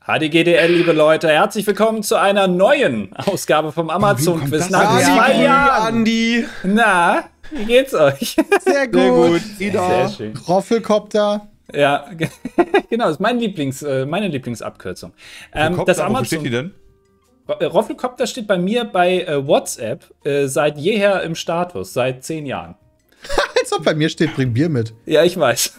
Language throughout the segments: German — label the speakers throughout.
Speaker 1: HDGDL, liebe Leute, herzlich willkommen zu einer neuen Ausgabe vom Amazon-Quiz nach 2 Jahren.
Speaker 2: Andi.
Speaker 1: Na, wie geht's euch?
Speaker 3: Sehr gut.
Speaker 1: Sehr schön.
Speaker 3: Roffelkopter.
Speaker 1: Ja, genau, das ist meine Lieblingsabkürzung. Das Amazon,
Speaker 2: wo steht die denn?
Speaker 1: Roffelkopter steht bei mir bei WhatsApp seit jeher im Status, seit 10 Jahren.
Speaker 3: Als ob bei mir steht, bring Bier mit.
Speaker 1: Ja, ich weiß.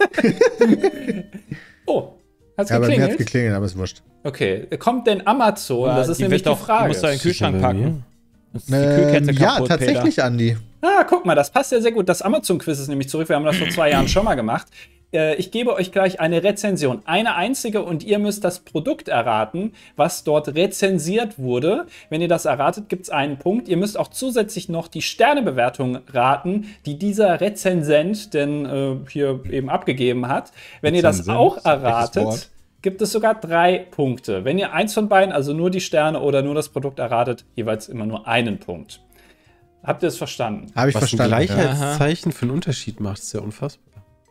Speaker 1: Oh, hat's
Speaker 3: Ja, bei mir
Speaker 1: geklingelt?
Speaker 3: hat's geklingelt, aber ist wurscht.
Speaker 1: Okay, kommt denn Amazon? Das ist nämlich die Frage.
Speaker 4: Du musst da in den Kühlschrank packen. Ist die Kühlkette
Speaker 3: Ja,
Speaker 4: kaputt,
Speaker 3: tatsächlich, Andi.
Speaker 1: Ah, guck mal, das passt ja sehr gut. Das Amazon-Quiz ist nämlich zurück. Wir haben das vor 2 Jahren schon mal gemacht. Ich gebe euch gleich eine Rezension. Eine einzige und ihr müsst das Produkt erraten, was dort rezensiert wurde. Wenn ihr das erratet, gibt es einen Punkt. Ihr müsst auch zusätzlich noch die Sternebewertung raten, die dieser Rezensent denn hier eben abgegeben hat. Wenn ihr das auch erratet, gibt es sogar 3 Punkte. Wenn ihr eins von beiden, also nur die Sterne oder nur das Produkt erratet, jeweils immer nur einen Punkt. Habt ihr es verstanden?
Speaker 3: Habe ich
Speaker 2: Was ein
Speaker 3: verstanden.
Speaker 2: Gleichheitszeichen für einen Unterschied macht, ist ja unfassbar.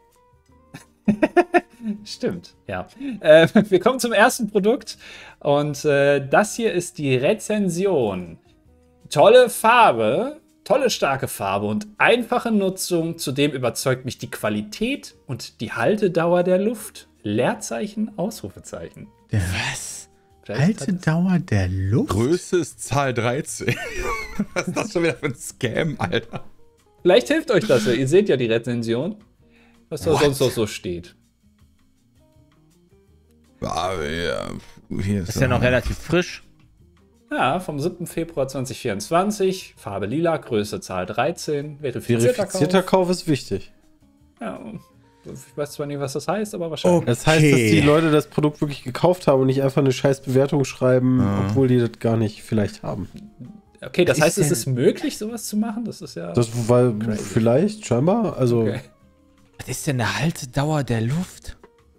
Speaker 1: Stimmt, ja. Wir kommen zum ersten Produkt und das hier ist die Rezension. Tolle Farbe, tolle starke Farbe und einfache Nutzung. Zudem überzeugt mich die Qualität und die Haltedauer der Luft. Leerzeichen, Ausrufezeichen.
Speaker 3: Was? Haltedauer der Luft?
Speaker 2: Größe ist Zahl 13. Was ist das schon wieder für ein Scam, Alter?
Speaker 1: Vielleicht hilft euch das ja. Ihr seht ja die Rezension, was da sonst noch so steht.
Speaker 4: Ist ja noch relativ frisch.
Speaker 1: Ja, vom 7. Februar 2024. Farbe lila, Größe Zahl 13. Verifizierter
Speaker 2: Kauf ist wichtig.
Speaker 1: Ja, ich weiß zwar nicht, was das heißt, aber wahrscheinlich.
Speaker 2: Das heißt, dass die Leute das Produkt wirklich gekauft haben und nicht einfach eine scheiß Bewertung schreiben, obwohl die das gar nicht vielleicht haben.
Speaker 1: Okay, das heißt, es ist möglich, sowas zu machen? Das ist ja.
Speaker 2: Das war vielleicht, scheinbar. Also.
Speaker 1: Okay.
Speaker 4: Was ist denn eine Haltedauer der Luft?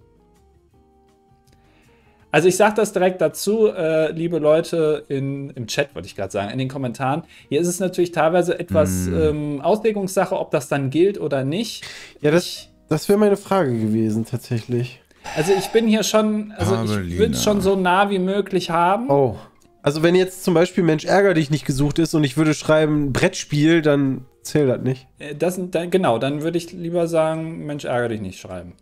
Speaker 1: Also ich sage das direkt dazu, liebe Leute im Chat, wollte ich gerade sagen, in den Kommentaren. Hier ist es natürlich teilweise etwas Auslegungssache, ob das dann gilt oder nicht.
Speaker 2: Ja, das wäre meine Frage gewesen, tatsächlich.
Speaker 1: Also ich bin hier schon, ich will es schon so nah wie möglich haben.
Speaker 2: Oh. Also wenn jetzt zum Beispiel Mensch ärger dich nicht gesucht ist und ich würde schreiben Brettspiel, dann zählt das nicht.
Speaker 1: Genau, dann würde ich lieber sagen, Mensch ärger dich nicht schreiben.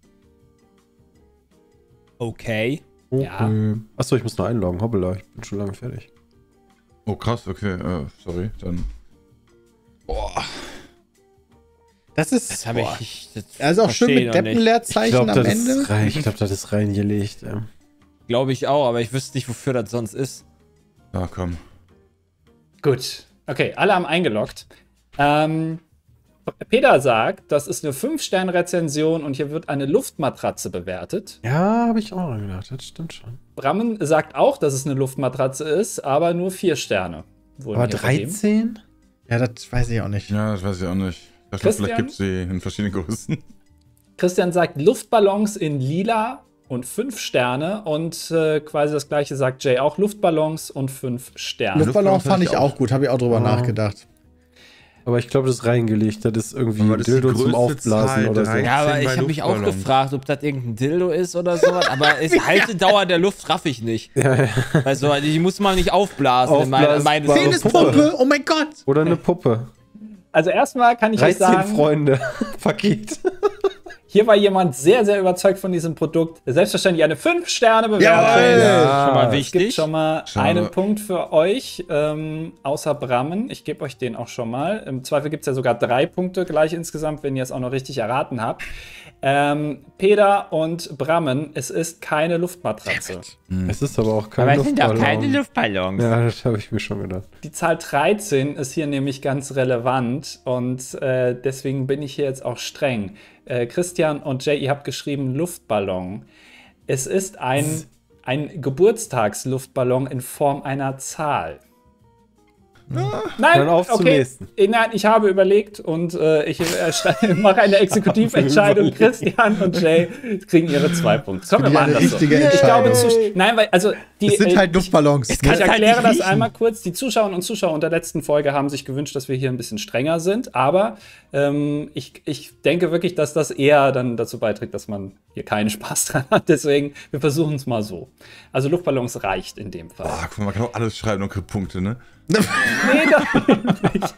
Speaker 4: Okay.
Speaker 1: Ja.
Speaker 2: Achso, ich muss noch einloggen. Hoppala, ich bin schon lange fertig.
Speaker 5: Oh krass, okay, sorry, dann. Boah.
Speaker 3: Das ist.
Speaker 4: Das habe ich.
Speaker 3: Also auch schön mit Deppenleerzeichen am Ende.
Speaker 2: Ich glaube, das ist reingelegt.
Speaker 4: Glaube ich auch, aber ich wüsste nicht, wofür das sonst ist.
Speaker 5: Ja, komm.
Speaker 1: Gut. Okay, alle haben eingeloggt. Peter sagt, das ist eine 5-Sterne-Rezension und hier wird eine Luftmatratze bewertet.
Speaker 2: Ja, habe ich auch gedacht, das stimmt schon.
Speaker 1: Brammen sagt auch, dass es eine Luftmatratze ist, aber nur 4 Sterne.
Speaker 2: Aber 13?
Speaker 3: Ja, das weiß ich auch nicht.
Speaker 5: Ja, das weiß ich auch nicht. Ich dachte, vielleicht gibt es sie in verschiedenen Größen.
Speaker 1: Christian sagt Luftballons in lila und 5 Sterne und quasi das gleiche sagt Jay auch, Luftballons und 5 Sterne.
Speaker 3: Luftballon fand ich auch gut, habe ich auch drüber nachgedacht.
Speaker 2: Aber ich glaube, das ist reingelegt. Das ist irgendwie ein Dildo zum Aufblasen oder so.
Speaker 4: Ja, aber ich habe mich auch gefragt, ob das irgendein Dildo ist oder so. Aber Haltedauer der Luft raff ich nicht. Ja. Also, die muss man nicht aufblasen.
Speaker 3: Penispumpe, oh mein Gott.
Speaker 2: Oder eine Puppe.
Speaker 1: Also erstmal kann ich euch sagen,
Speaker 2: Freunde, Paket.
Speaker 1: Hier war jemand sehr, sehr überzeugt von diesem Produkt. Selbstverständlich eine 5-Sterne-Bewertung.
Speaker 4: Ja, schon mal wichtig.
Speaker 1: Es gibt schon mal einen Punkt für euch, außer Brammen. Ich gebe euch den auch schon mal. Im Zweifel gibt es ja sogar 3 Punkte gleich insgesamt, wenn ihr es auch noch richtig erraten habt. Peter und Brammen, es ist keine Luftmatratze.
Speaker 2: Es ist aber auch kein Luftballon.
Speaker 4: Aber es sind doch keine Luftballons.
Speaker 2: Ja, das habe ich mir schon gedacht.
Speaker 1: Die Zahl 13 ist hier nämlich ganz relevant und deswegen bin ich hier jetzt auch streng. Christian und Jay, ihr habt geschrieben Luftballon. Es ist ein Geburtstagsluftballon in Form einer Zahl. Nein,
Speaker 2: Dann auf zum nächsten.
Speaker 1: Nein, ich habe überlegt und ich mache eine Exekutiventscheidung. Christian und Jay kriegen ihre 2 Punkte. Kommen wir mal anders. Ich glaube, nein, weil also
Speaker 3: es sind halt Luftballons.
Speaker 1: Ich erkläre das einmal kurz. Die Zuschauerinnen und Zuschauer unter der letzten Folge haben sich gewünscht, dass wir hier ein bisschen strenger sind. Aber ich denke wirklich, dass das eher dann dazu beiträgt, dass man hier keinen Spaß dran hat. Deswegen, wir versuchen es mal so. Also Luftballons reicht in dem Fall.
Speaker 5: Guck mal, man kann auch alles schreiben und kriegt Punkte, ne?
Speaker 1: Nee, doch nicht.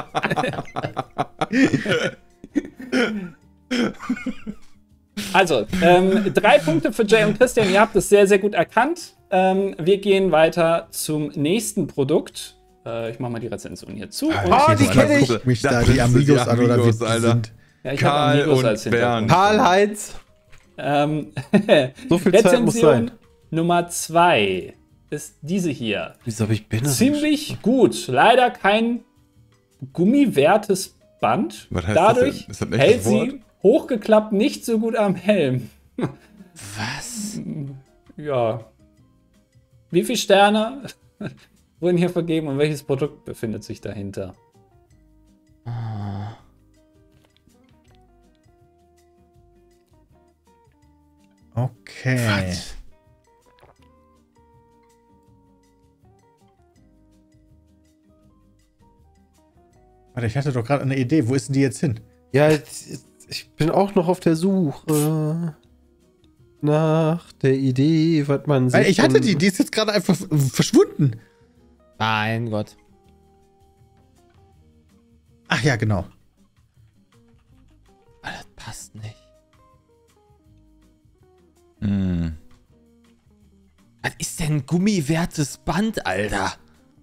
Speaker 1: Also, 3 Punkte für Jay und Christian. Ihr habt es sehr, sehr gut erkannt. Wir gehen weiter zum nächsten Produkt. Ich mache mal die Rezension hier zu.
Speaker 2: Die kenne ich.
Speaker 3: Guck mich da die Amigos an, oder wie die sind.
Speaker 1: Ja, ich
Speaker 5: Karl
Speaker 1: Amigos
Speaker 5: und
Speaker 1: als Hintergrund.
Speaker 2: Karl-Heinz.
Speaker 1: So
Speaker 2: viel Zeit muss sein.
Speaker 1: Nummer 2 ist diese hier.
Speaker 2: Wieso habe ich Bänder?
Speaker 1: Ziemlich gut. Leider kein gummiwertes Band.
Speaker 5: Was heißt
Speaker 1: Dadurch
Speaker 5: das denn? Ist das ein
Speaker 1: hält
Speaker 5: echtes Wort?
Speaker 1: sie hochgeklappt nicht so gut am Helm.
Speaker 4: Was?
Speaker 1: Ja. Wie viele Sterne wurden hier vergeben und welches Produkt befindet sich dahinter?
Speaker 3: Okay.
Speaker 5: Was?
Speaker 3: Warte, ich hatte doch gerade eine Idee. Wo ist denn die jetzt hin?
Speaker 2: Ja, ich bin auch noch auf der Suche nach der Idee, was man sieht.
Speaker 3: Ich hatte die ist jetzt gerade einfach verschwunden.
Speaker 4: Mein Gott.
Speaker 3: Ach ja, genau.
Speaker 4: Das passt nicht. Was ist denn ein gummiwertes Band, Alter?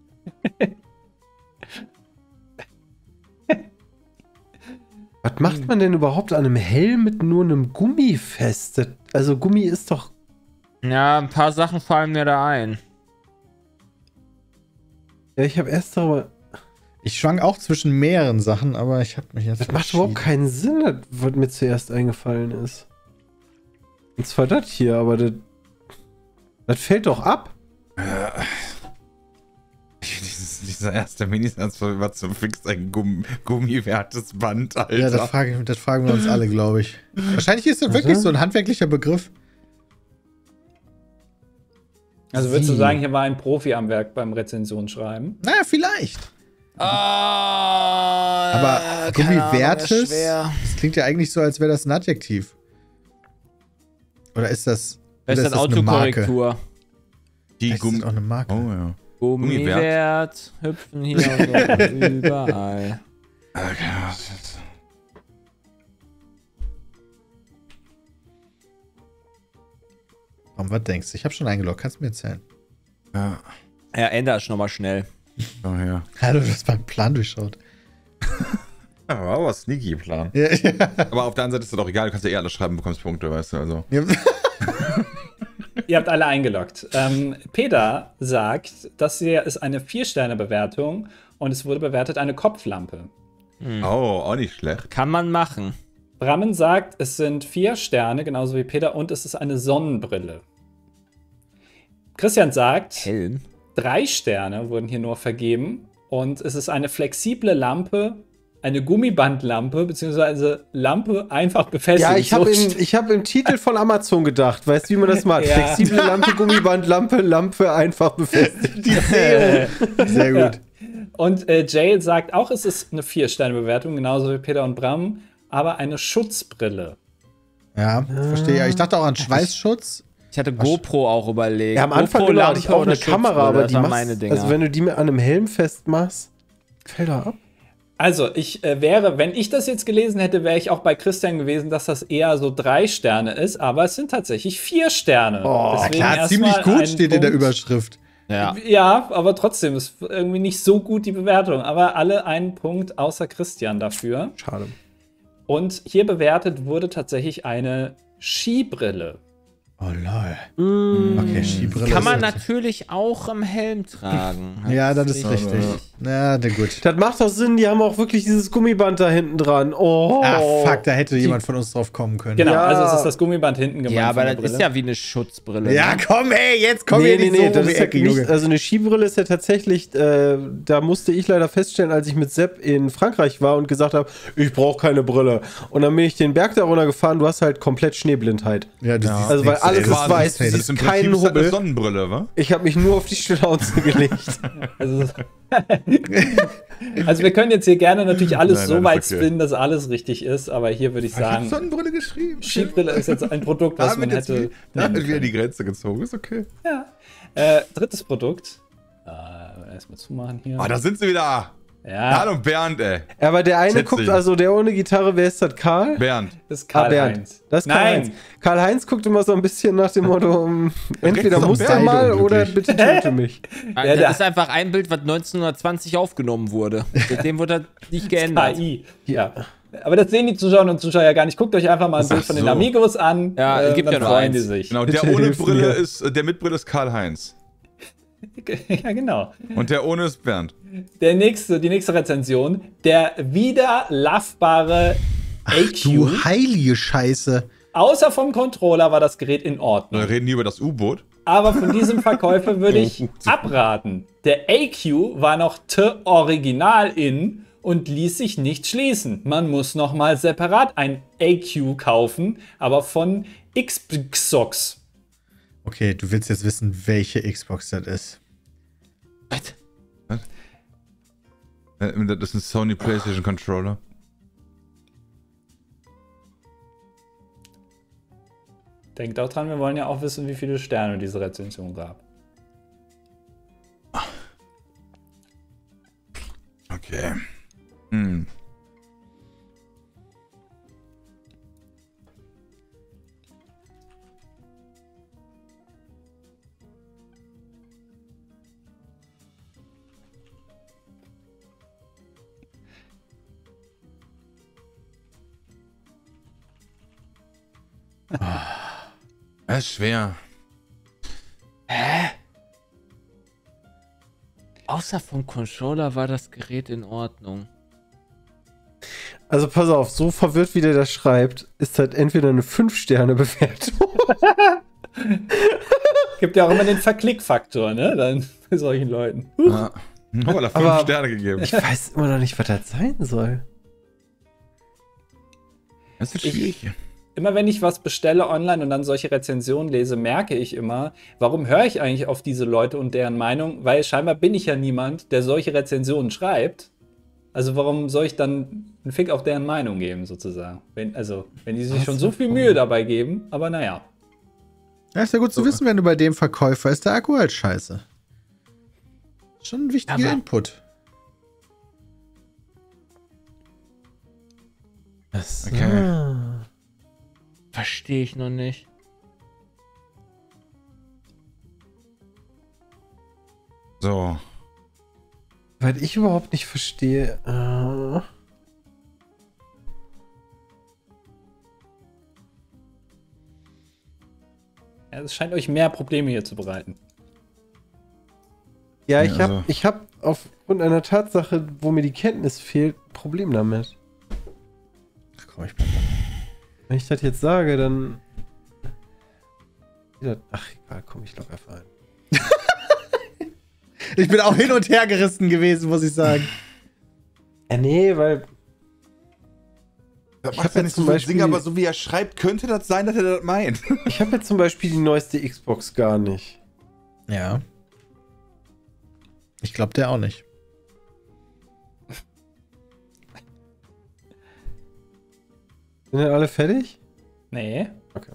Speaker 2: Was macht man denn überhaupt an einem Helm mit nur einem Gummi fest? Also Gummi ist doch...
Speaker 4: Ja, ein paar Sachen fallen mir da ein.
Speaker 2: Ja, ich habe erst darüber...
Speaker 3: Ich schwank auch zwischen mehreren Sachen, aber ich habe mich jetzt
Speaker 2: Das macht überhaupt keinen Sinn, was mir zuerst eingefallen ist. Und zwar das hier, aber das fällt doch ab.
Speaker 5: Dieser erste Minisatz war zum Fix ein gummiwertes Band, Alter.
Speaker 3: Ja, das fragen wir uns alle, glaube ich. Wahrscheinlich ist das wirklich so ein handwerklicher Begriff.
Speaker 1: Also würdest du sagen, hier war ein Profi am Werk beim Rezensionsschreiben?
Speaker 3: Naja, vielleicht.
Speaker 4: Aber
Speaker 3: gummiwertes, das klingt ja eigentlich so, als wäre das ein Adjektiv. Oder ist das,
Speaker 4: das ist Autokorrektur.
Speaker 3: Die ist auch eine Marke.
Speaker 5: Oh ja.
Speaker 4: Gummiwert, hüpfen hier und so überall.
Speaker 5: Okay.
Speaker 3: Was denkst du? Ich habe schon eingeloggt. Kannst du mir erzählen?
Speaker 5: Ja.
Speaker 4: Ja, ändere es nochmal schnell.
Speaker 5: Oh ja.
Speaker 3: Hallo, du hast beim Plan durchschaut.
Speaker 5: Ja, war aber sneaky Plan.
Speaker 3: Ja.
Speaker 5: Aber auf der anderen Seite ist das auch egal, du kannst ja eh alles schreiben, bekommst Punkte, weißt du, also.
Speaker 3: Ja.
Speaker 1: Ihr habt alle eingeloggt. Peter sagt, das hier ist eine 4-Sterne-Bewertung und es wurde bewertet eine Kopflampe.
Speaker 5: Oh, auch nicht schlecht.
Speaker 4: Kann man machen.
Speaker 1: Brammen sagt, es sind 4 Sterne, genauso wie Peter, und es ist eine Sonnenbrille. Christian sagt,
Speaker 4: Helm.
Speaker 1: 3 Sterne wurden hier nur vergeben und es ist eine flexible Lampe, eine Gummibandlampe, beziehungsweise Lampe einfach befestigt.
Speaker 2: Ja, ich hab im Titel von Amazon gedacht. Weißt du, wie man das macht?
Speaker 1: Ja.
Speaker 2: Flexible Lampe, Gummibandlampe, Lampe einfach befestigt.
Speaker 1: Die Sehr
Speaker 3: gut.
Speaker 1: Und Jay sagt auch, es ist eine 4-Sterne-Bewertung, genauso wie Peter und Bram, aber eine Schutzbrille.
Speaker 3: Ja, verstehe. Ich dachte auch an Schweißschutz.
Speaker 4: Ich hatte GoPro auch überlegt.
Speaker 2: Ja, am Anfang
Speaker 4: GoPro
Speaker 2: hatte ich auch eine Kamera, aber die
Speaker 4: waren
Speaker 2: machst,
Speaker 4: meine Dinger.
Speaker 2: also wenn du die mit einem Helm festmachst, fällt er ab.
Speaker 1: Also, ich wenn ich das jetzt gelesen hätte, wäre ich auch bei Christian gewesen, dass das eher so 3 Sterne ist, aber es sind tatsächlich 4 Sterne.
Speaker 3: Oh, klar, ziemlich gut steht in der Überschrift.
Speaker 1: Ja, aber trotzdem ist irgendwie nicht so gut die Bewertung. Aber alle einen Punkt außer Christian dafür.
Speaker 2: Schade.
Speaker 1: Und hier bewertet wurde tatsächlich eine Skibrille.
Speaker 3: Oh lol. Okay, Skibrille.
Speaker 4: Kann man natürlich auch im Helm tragen.
Speaker 3: Ja, das ist richtig. Na gut.
Speaker 2: Das macht doch Sinn, die haben auch wirklich dieses Gummiband da hinten dran. Oh.
Speaker 3: Ah, fuck, da hätte jemand von uns drauf kommen können.
Speaker 1: Genau,
Speaker 2: Ja.
Speaker 1: also es ist das Gummiband hinten gemeint.
Speaker 4: Ja, aber
Speaker 1: von der
Speaker 4: das ist
Speaker 1: Brille.
Speaker 4: ja wie eine Schutzbrille.
Speaker 3: Ja,
Speaker 4: ne?
Speaker 3: komm, ey, jetzt komm hier nicht so um
Speaker 2: das
Speaker 3: die
Speaker 2: ist ja
Speaker 3: Ecke,
Speaker 2: nicht,
Speaker 3: Junge.
Speaker 2: also eine Skibrille ist ja tatsächlich, da musste ich leider feststellen, als ich mit Sepp in Frankreich war und gesagt habe, ich brauche keine Brille. Und dann bin ich den Berg da runtergefahren, du hast halt komplett Schneeblindheit.
Speaker 3: Ja, du siehst
Speaker 2: Also, weil
Speaker 3: nichts,
Speaker 2: alles
Speaker 3: ey,
Speaker 2: ist
Speaker 3: das
Speaker 2: weiß,
Speaker 3: nichts,
Speaker 2: du
Speaker 3: ey,
Speaker 2: siehst
Speaker 3: das-
Speaker 5: Im
Speaker 2: keinen
Speaker 5: Prinzip ist das eine
Speaker 2: Hubbel.
Speaker 5: Sonnenbrille, wa?
Speaker 2: Ich habe mich nur auf die Schnauze gelegt.
Speaker 1: Also wir können jetzt hier gerne natürlich alles
Speaker 5: Nein,
Speaker 1: so
Speaker 5: nein,
Speaker 1: weit
Speaker 5: ist okay.
Speaker 1: spinnen, dass alles richtig ist, aber hier würde ich
Speaker 5: Ich hab
Speaker 1: sagen,
Speaker 5: Sonnenbrille geschrieben.
Speaker 1: Skibrille ist jetzt ein Produkt, was man hätte.
Speaker 5: Da wird wieder die Grenze gezogen, ist okay.
Speaker 1: Drittes Produkt. Erstmal zumachen hier.
Speaker 5: Ah, da sind sie wieder.
Speaker 1: Ja,
Speaker 5: Hallo Bernd, ey.
Speaker 2: Aber der eine
Speaker 5: Schätze
Speaker 2: guckt,
Speaker 5: ich.
Speaker 2: also der ohne Gitarre, wer ist das? Karl?
Speaker 5: Bernd.
Speaker 1: das ist
Speaker 2: Bernd.
Speaker 1: Karl-Heinz.
Speaker 2: Das ist
Speaker 1: Nein,
Speaker 2: Karl-Heinz. Karl-Heinz guckt immer so ein bisschen nach dem Motto, entweder
Speaker 5: ist doch
Speaker 2: musst du
Speaker 5: Bernd
Speaker 2: mal
Speaker 5: unglücklich.
Speaker 2: oder bitte töte mich.
Speaker 4: Das
Speaker 1: der-
Speaker 4: ist einfach ein Bild, was 1920 aufgenommen wurde. Seitdem wurde das nicht geändert.
Speaker 1: KI. Ja. Aber das sehen die Zuschauerinnen und Zuschauer ja gar nicht. Guckt euch einfach mal ein
Speaker 5: Ach
Speaker 1: Bild von den
Speaker 5: so.
Speaker 1: Amigos an.
Speaker 4: Ja, es gibt
Speaker 1: dann
Speaker 4: ja nur
Speaker 1: freuen die
Speaker 4: eins.
Speaker 1: sich.
Speaker 5: Genau,
Speaker 2: Bitte
Speaker 5: der ohne
Speaker 2: hilf
Speaker 5: Brille
Speaker 2: mir.
Speaker 5: ist, der mit Brille ist Karl-Heinz.
Speaker 1: Ja, genau.
Speaker 5: Und der ohne ist Bernd.
Speaker 1: Die nächste Rezension. Der wieder lovebare AQ.
Speaker 3: Du heilige Scheiße.
Speaker 1: Außer vom Controller war das Gerät in Ordnung.
Speaker 5: Wir reden hier über das U-Boot.
Speaker 1: Aber von diesem Verkäufer würde ich abraten. Der AQ war noch original in und ließ sich nicht schließen. Man muss nochmal separat ein AQ kaufen, aber von Xbox.
Speaker 3: Okay, du willst jetzt wissen, welche Xbox das ist.
Speaker 4: Was?
Speaker 5: Das ist ein Sony PlayStation Controller.
Speaker 1: Denkt auch dran, wir wollen ja auch wissen, wie viele Sterne diese Rezension gab.
Speaker 5: Okay. Hm. Das ist schwer.
Speaker 4: Außer vom Controller war das Gerät in Ordnung.
Speaker 2: Also pass auf, so verwirrt wie der das schreibt, ist halt entweder eine 5-Sterne-Bewertung.
Speaker 1: Gibt ja auch immer den Verklickfaktor, ne? Dann bei solchen Leuten.
Speaker 5: Ja. Aber da 5
Speaker 2: Aber-
Speaker 5: Sterne gegeben.
Speaker 2: Ich weiß immer noch nicht, was das sein soll.
Speaker 5: Das ist schwierig.
Speaker 1: Immer wenn ich was bestelle online und dann solche Rezensionen lese, merke ich immer, warum höre ich eigentlich auf diese Leute und deren Meinung? Weil scheinbar bin ich ja niemand, der solche Rezensionen schreibt. Also warum soll ich dann einen Fick auf deren Meinung geben, sozusagen? Wenn die sich schon so viel Mühe dabei geben, aber naja.
Speaker 3: Ja, ist ja gut zu wissen, wenn du bei dem Verkäufer ist, der Akku halt scheiße. Schon ein wichtiger
Speaker 4: Aber-
Speaker 3: Input.
Speaker 5: Okay.
Speaker 4: Verstehe ich noch nicht.
Speaker 5: So.
Speaker 2: Weil ich überhaupt nicht verstehe.
Speaker 1: Ja, es scheint euch mehr Probleme hier zu bereiten.
Speaker 2: Ja,
Speaker 5: Ja, also-
Speaker 2: ich hab aufgrund einer Tatsache, wo mir die Kenntnis fehlt, ein Problem damit.
Speaker 3: Ach komm, ich bleib dabei.
Speaker 2: Wenn ich das jetzt sage, dann. Ach, egal, komm, ich log einfach ein.
Speaker 3: Ich bin auch hin und her gerissen gewesen, muss ich sagen.
Speaker 2: Ja, nee, weil.
Speaker 5: Das
Speaker 2: Ich
Speaker 5: macht
Speaker 2: hab
Speaker 5: ja
Speaker 2: jetzt
Speaker 5: nicht
Speaker 2: zum
Speaker 5: so viel
Speaker 2: Beispiel-
Speaker 5: Sinn, aber so wie er schreibt, könnte das sein, dass er das meint.
Speaker 2: Ich habe jetzt zum Beispiel die neueste Xbox gar nicht.
Speaker 3: Ja. Ich glaube, der auch nicht.
Speaker 2: Sind denn alle fertig?
Speaker 1: Nee.
Speaker 2: Okay.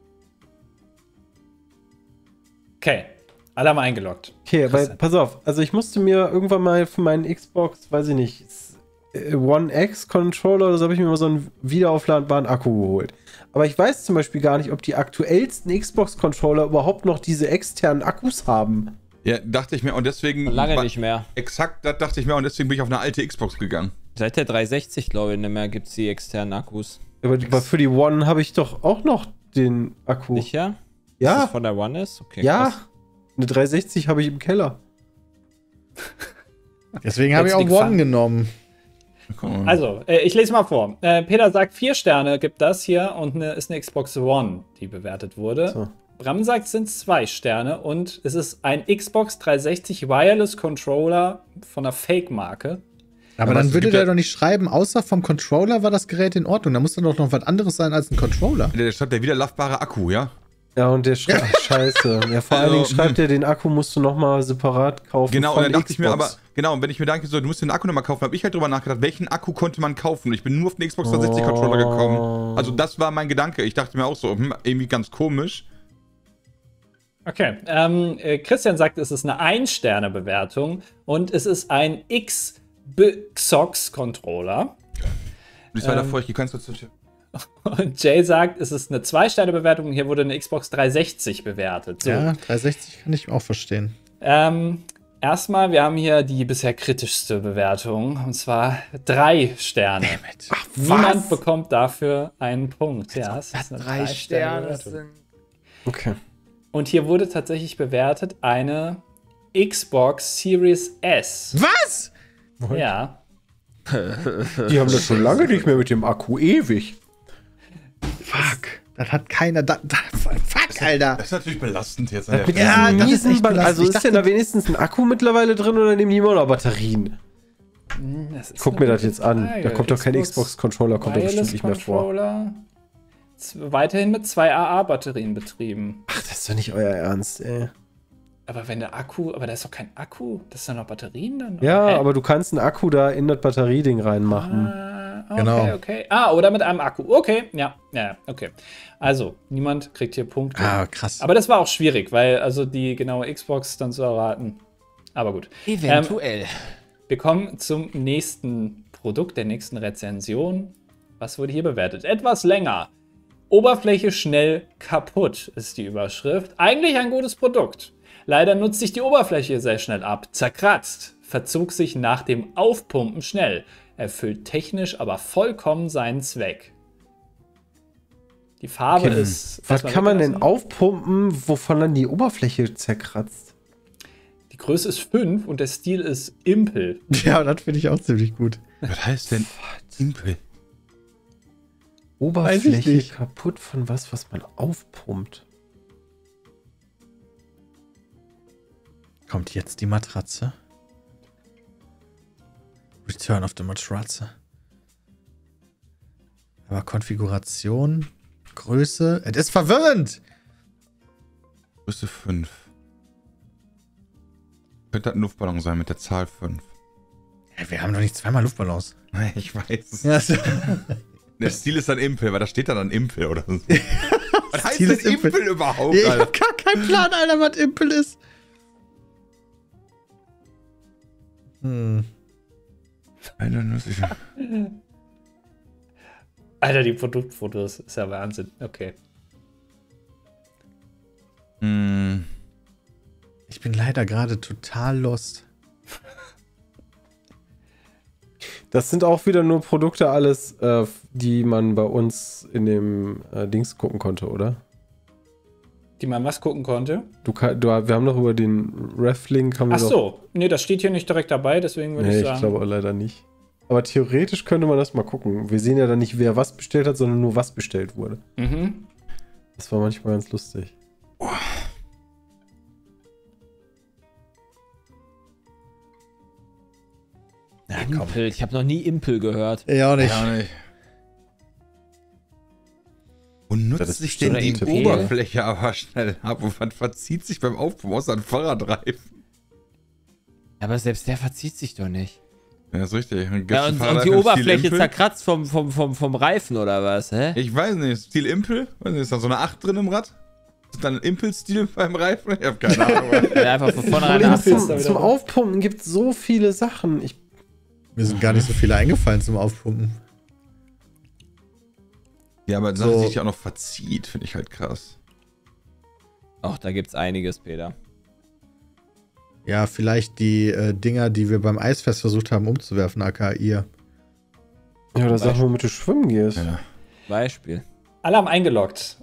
Speaker 1: Okay. Alle haben eingeloggt.
Speaker 2: Okay, weil,
Speaker 1: Interessant.
Speaker 2: pass auf, also ich musste mir irgendwann mal für meinen Xbox, weiß ich nicht, One X Controller oder so, habe ich mir mal so einen wiederaufladbaren Akku geholt. Aber ich weiß zum Beispiel gar nicht, ob die aktuellsten Xbox Controller überhaupt noch diese externen Akkus haben.
Speaker 5: Ja, dachte ich mir, und deswegen.
Speaker 4: Lange nicht mehr.
Speaker 5: Exakt, das dachte ich mir, und deswegen bin ich auf eine alte Xbox gegangen.
Speaker 4: Seit der 360, glaube ich, nicht mehr gibt es die externen Akkus.
Speaker 2: Aber für die One habe ich doch auch noch den Akku.
Speaker 4: Sicher? Dass
Speaker 2: Ja,
Speaker 4: das von der One ist? Okay,
Speaker 2: ja.
Speaker 4: krass.
Speaker 2: Eine 360 habe ich im Keller.
Speaker 3: Deswegen habe ich auch One genommen.
Speaker 1: Also, ich lese mal vor. Peter sagt, 4 Sterne gibt das hier und ist eine Xbox One, die bewertet wurde.
Speaker 2: So.
Speaker 1: Bram sagt, es sind 2 Sterne und es ist ein Xbox 360 Wireless Controller von einer Fake-Marke.
Speaker 3: Aber dann würde der doch nicht schreiben, außer vom Controller war das Gerät in Ordnung. Da muss dann doch noch was anderes sein als ein Controller.
Speaker 5: Der schreibt der wiederlaufbare Akku, ja?
Speaker 2: Ja, und der schreibt, scheiße. Ja, vor allen Dingen schreibt er, den Akku musst du nochmal separat kaufen.
Speaker 5: Genau,
Speaker 2: von
Speaker 5: und dann dachte ich mir
Speaker 2: Xbox.
Speaker 5: aber, genau, und wenn ich mir denke, so, du musst den Akku nochmal kaufen, habe ich halt drüber nachgedacht, welchen Akku konnte man kaufen? Und ich bin nur auf den Xbox 360 Controller gekommen. Also das war mein Gedanke. Ich dachte mir auch so, irgendwie ganz komisch.
Speaker 1: Okay, Christian sagt, es ist eine 1-Sterne-Bewertung und es ist ein Xbox-Controller.
Speaker 5: Das war davor, ich gehe ganz kurz zur Tür.
Speaker 1: Und Jay sagt, es ist eine 2-Sterne-Bewertung und hier wurde eine Xbox 360 bewertet. So.
Speaker 3: Ja, 360 kann ich auch verstehen.
Speaker 1: Erstmal, wir haben hier die bisher kritischste Bewertung und zwar 3 Sterne.
Speaker 3: Ach,
Speaker 1: Niemand bekommt dafür einen Punkt. Ja, es ist eine
Speaker 4: 3 Sterne
Speaker 1: Bewertung.
Speaker 4: sind.
Speaker 2: Okay.
Speaker 1: Und hier wurde tatsächlich bewertet eine Xbox Series S.
Speaker 3: Was?
Speaker 1: Ja.
Speaker 2: Die haben das schon lange nicht mehr mit dem Akku, ewig.
Speaker 3: Fuck. Das hat keiner. Fuck, Alter.
Speaker 5: Das ist natürlich belastend jetzt.
Speaker 2: Mit
Speaker 3: Ja,
Speaker 2: diesen
Speaker 3: das ist echt
Speaker 2: miesen
Speaker 3: belastend.
Speaker 2: also
Speaker 3: Ich
Speaker 2: ist denn da wenigstens ein Akku mittlerweile drin oder nehmen die immer noch Batterien?
Speaker 1: Das ist
Speaker 2: Guck
Speaker 1: eine
Speaker 2: mir das
Speaker 1: gute
Speaker 2: jetzt an.
Speaker 1: Frage.
Speaker 2: Da kommt doch kein Xbox-Controller, kommt doch bestimmt nicht mehr vor.
Speaker 1: Controller. Weiterhin mit 2 AA-Batterien betrieben.
Speaker 2: Ach, das ist doch nicht euer Ernst, ey.
Speaker 1: Aber wenn der Akku, aber da ist doch kein Akku, das sind doch noch Batterien dann?
Speaker 2: Ja,
Speaker 1: Hä?
Speaker 2: aber du kannst einen Akku da in das Batterieding reinmachen.
Speaker 1: Okay,
Speaker 3: Genau.
Speaker 1: okay. Oder mit einem Akku. Okay, ja, okay. Also, niemand kriegt hier Punkte.
Speaker 3: Krass.
Speaker 1: Aber das war auch schwierig, weil also die genaue Xbox dann zu erraten. Aber gut.
Speaker 4: Eventuell.
Speaker 1: Wir kommen zum nächsten Produkt, der nächsten Rezension. Was wurde hier bewertet? Etwas länger. Oberfläche schnell kaputt ist die Überschrift. Eigentlich ein gutes Produkt. Leider nutzt sich die Oberfläche sehr schnell ab. Zerkratzt. Verzog sich nach dem Aufpumpen schnell. Erfüllt technisch aber vollkommen seinen Zweck. Die Farbe ist...
Speaker 2: Was kann man denn aufpumpen, wovon dann die Oberfläche zerkratzt?
Speaker 1: Die Größe ist 5 und der Stil ist Impel.
Speaker 3: Ja, das finde ich auch ziemlich gut.
Speaker 5: Was heißt denn Impel?
Speaker 2: Oberfläche
Speaker 3: nicht.
Speaker 2: kaputt von was man aufpumpt.
Speaker 3: Kommt jetzt die Matratze? Return of the Matratze. Aber Konfiguration, Größe, es ist verwirrend.
Speaker 5: Größe 5. Könnte ein Luftballon sein mit der Zahl 5.
Speaker 3: Ja, wir haben doch nicht zweimal Luftballons.
Speaker 5: Nein, ich weiß es.
Speaker 3: Ja,
Speaker 5: Der Stil ist dann Impel, weil da steht dann Impel oder so. Was heißt
Speaker 3: Stil
Speaker 5: denn
Speaker 3: ist Impel.
Speaker 5: Impel überhaupt,
Speaker 3: ich
Speaker 5: Alter?
Speaker 3: hab gar keinen Plan, Alter, was Impel ist.
Speaker 1: Alter, die Produktfotos ist ja Wahnsinn. Okay.
Speaker 3: Ich bin leider gerade total lost.
Speaker 2: Das sind auch wieder nur Produkte alles, die man bei uns in dem Dings gucken konnte, oder?
Speaker 1: Die man was gucken konnte?
Speaker 2: Wir haben doch über den Ref-Link...
Speaker 1: Ach so. Nee, das steht hier nicht direkt dabei, deswegen würde ich sagen...
Speaker 2: ich glaube auch leider nicht. Aber theoretisch könnte man das mal gucken. Wir sehen ja dann nicht, wer was bestellt hat, sondern nur, was bestellt wurde.
Speaker 1: Mhm.
Speaker 2: Das war manchmal ganz lustig.
Speaker 3: Ja,
Speaker 4: Impel. Ich habe noch nie Impel gehört.
Speaker 3: Ja, auch nicht.
Speaker 5: Ja, nicht. Und
Speaker 2: Das
Speaker 5: nutzt
Speaker 2: ist
Speaker 5: sich denn die
Speaker 2: bestimmt ein Tipp.
Speaker 5: Oberfläche aber schnell ab und man verzieht sich beim Aufpumpen außer ein Fahrradreifen.
Speaker 4: Aber selbst der verzieht sich doch nicht.
Speaker 5: Ja, ist richtig.
Speaker 4: Ja, und die Oberfläche zerkratzt vom Reifen oder was, hä?
Speaker 5: Ich weiß nicht, Stil Impel? Weiß nicht, ist da so eine 8 drin im Rad? Ist dann ein Impel-Stil beim Reifen? Ich hab keine Ahnung.
Speaker 4: Ja, einfach von vornherein
Speaker 2: Problem
Speaker 4: ab.
Speaker 2: ist, zum Aufpumpen gibt es so viele Sachen.
Speaker 3: Mir sind gar nicht so viele eingefallen zum Aufpumpen.
Speaker 5: Ja, aber dass sich ja auch noch verzieht, finde ich halt krass.
Speaker 4: Ach, da gibt's einiges, Peter.
Speaker 3: Ja, vielleicht die Dinger, die wir beim Eisfest versucht haben umzuwerfen, aka ihr.
Speaker 2: Ja, oder Sachen, womit du schwimmen gehst.
Speaker 5: Ja.
Speaker 4: Beispiel.
Speaker 1: Alle haben eingeloggt.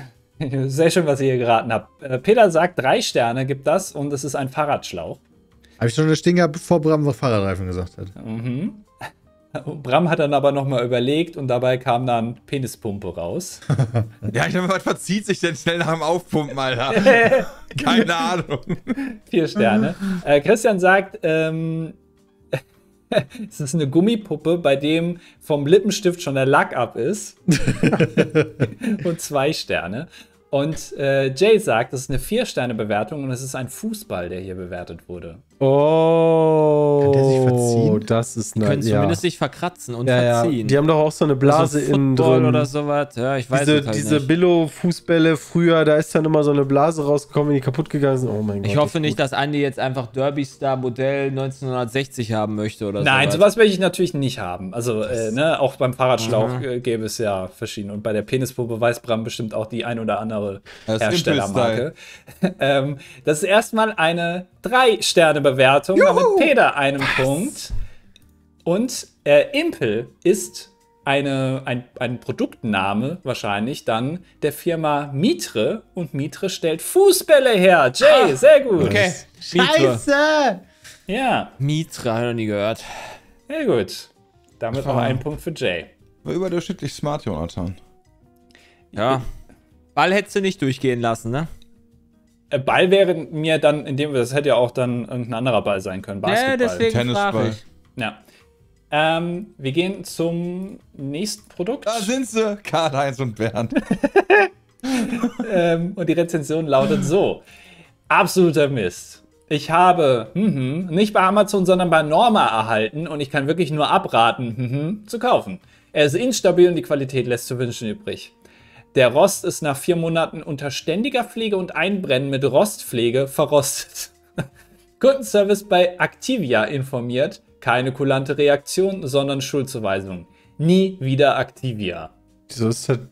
Speaker 1: Sehr schön, was ihr hier geraten habt. Peter sagt, 3 Sterne gibt das und es ist ein Fahrradschlauch.
Speaker 3: Habe ich schon eine Stinger, bevor Bram Fahrradreifen gesagt hat.
Speaker 1: Mhm. Bram hat dann aber nochmal überlegt und dabei kam dann Penispumpe raus.
Speaker 5: Ja, ich dachte, was verzieht sich denn schnell nach dem Aufpumpen, Alter? Keine Ahnung.
Speaker 1: 4 Sterne. Christian sagt, es ist eine Gummipuppe, bei dem vom Lippenstift schon der Lack ab ist. Und 2 Sterne. Und Jay sagt, das ist eine 4-Sterne-Bewertung und es ist ein Fußball, der hier bewertet wurde.
Speaker 2: Oh,
Speaker 3: kann der sich verziehen?
Speaker 2: Das ist
Speaker 4: Können zumindest sich verkratzen und
Speaker 2: ja.
Speaker 4: verziehen.
Speaker 2: Die haben doch auch so eine Blase
Speaker 4: also
Speaker 2: innen
Speaker 4: Football
Speaker 2: drin.
Speaker 4: oder sowas. Ja, ich weiß es halt
Speaker 2: Diese
Speaker 4: nicht.
Speaker 2: Billo-Fußbälle früher, da ist dann immer so eine Blase rausgekommen, wenn die kaputt gegangen sind. Oh mein Gott.
Speaker 4: Ich hoffe nicht, dass Andi jetzt einfach Derby-Star Modell 1960 haben möchte oder so.
Speaker 1: Nein, sowas will ich natürlich nicht haben. Also, auch beim Fahrradschlauch gäbe es ja verschiedene. Und bei der Penispuppe weiß Bram bestimmt auch die ein oder andere Herstellermarke. Das ist erstmal eine 3-Sterne-Bewertung, damit Peter einen Punkt. Und Impel ist ein Produktname wahrscheinlich dann der Firma Mitre. Und Mitre stellt Fußbälle her. Jay, sehr gut.
Speaker 4: Okay.
Speaker 3: Scheiße!
Speaker 1: Ja,
Speaker 4: Mitre, habe ich noch nie gehört.
Speaker 1: sehr gut. Damit noch ein Punkt für Jay.
Speaker 5: War überdurchschnittlich smart, Jonathan.
Speaker 4: Ja. Ball hättest du nicht durchgehen lassen, ne?
Speaker 1: Ball wäre mir dann, das hätte ja auch dann irgendein anderer Ball sein können. Basketball.
Speaker 4: deswegen frage
Speaker 5: Tennisball.
Speaker 4: ich.
Speaker 1: Ja. Wir gehen zum nächsten Produkt.
Speaker 5: Da sind sie, Karl-Heinz und Bernd.
Speaker 1: Und die Rezension lautet so. Absoluter Mist. Ich habe nicht bei Amazon, sondern bei Norma erhalten und ich kann wirklich nur abraten, zu kaufen. Er ist instabil und die Qualität lässt zu wünschen übrig. Der Rost ist nach 4 Monaten unter ständiger Pflege und Einbrennen mit Rostpflege verrostet. Kundenservice bei Activia informiert. Keine kulante Reaktion, sondern Schuldzuweisung. Nie wieder Activia.
Speaker 2: Wieso ist halt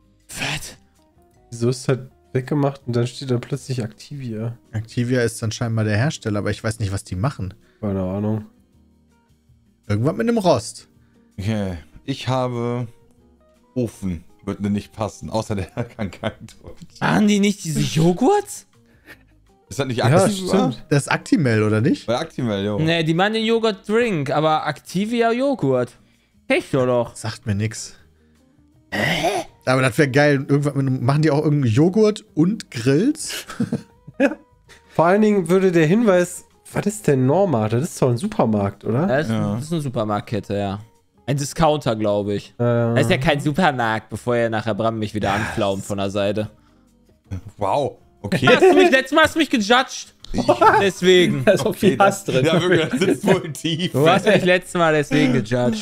Speaker 2: weggemacht und dann steht da plötzlich Activia?
Speaker 3: Activia ist dann scheinbar der Hersteller, aber ich weiß nicht, was die machen.
Speaker 2: Keine Ahnung.
Speaker 3: Irgendwas mit einem Rost.
Speaker 5: Okay. Ich habe Ofen. Würde mir nicht passen, außer der kann keinen Deutsch.
Speaker 4: Waren die nicht diese Joghurts?
Speaker 5: Ist das nicht
Speaker 2: Ja,
Speaker 5: Activia?
Speaker 2: stimmt.
Speaker 3: Das ist Actimel, oder nicht?
Speaker 5: Bei Actimel, jo.
Speaker 4: Ne, die meinen den Joghurt-Drink, aber Activia Joghurt. Echt doch.
Speaker 3: Sagt mir nix. Aber das wäre geil. Irgendwann machen die auch irgendeinen Joghurt und Grills?
Speaker 2: Vor allen Dingen würde der Hinweis, was ist denn Norma? Das ist doch ein Supermarkt, oder?
Speaker 4: Das ist eine Supermarktkette, ja. Ein Discounter, glaube ich. Das ist ja kein Supermarkt, bevor er nachher Bram mich wieder anflaumt von der Seite.
Speaker 5: Wow, okay.
Speaker 4: Letztes Mal hast du mich gejudged. Deswegen.
Speaker 1: Da ist auch viel Hass drin.
Speaker 5: Ja, wirklich, das sitzt wohl tief.
Speaker 4: Du hast mich letztes Mal deswegen gejudged.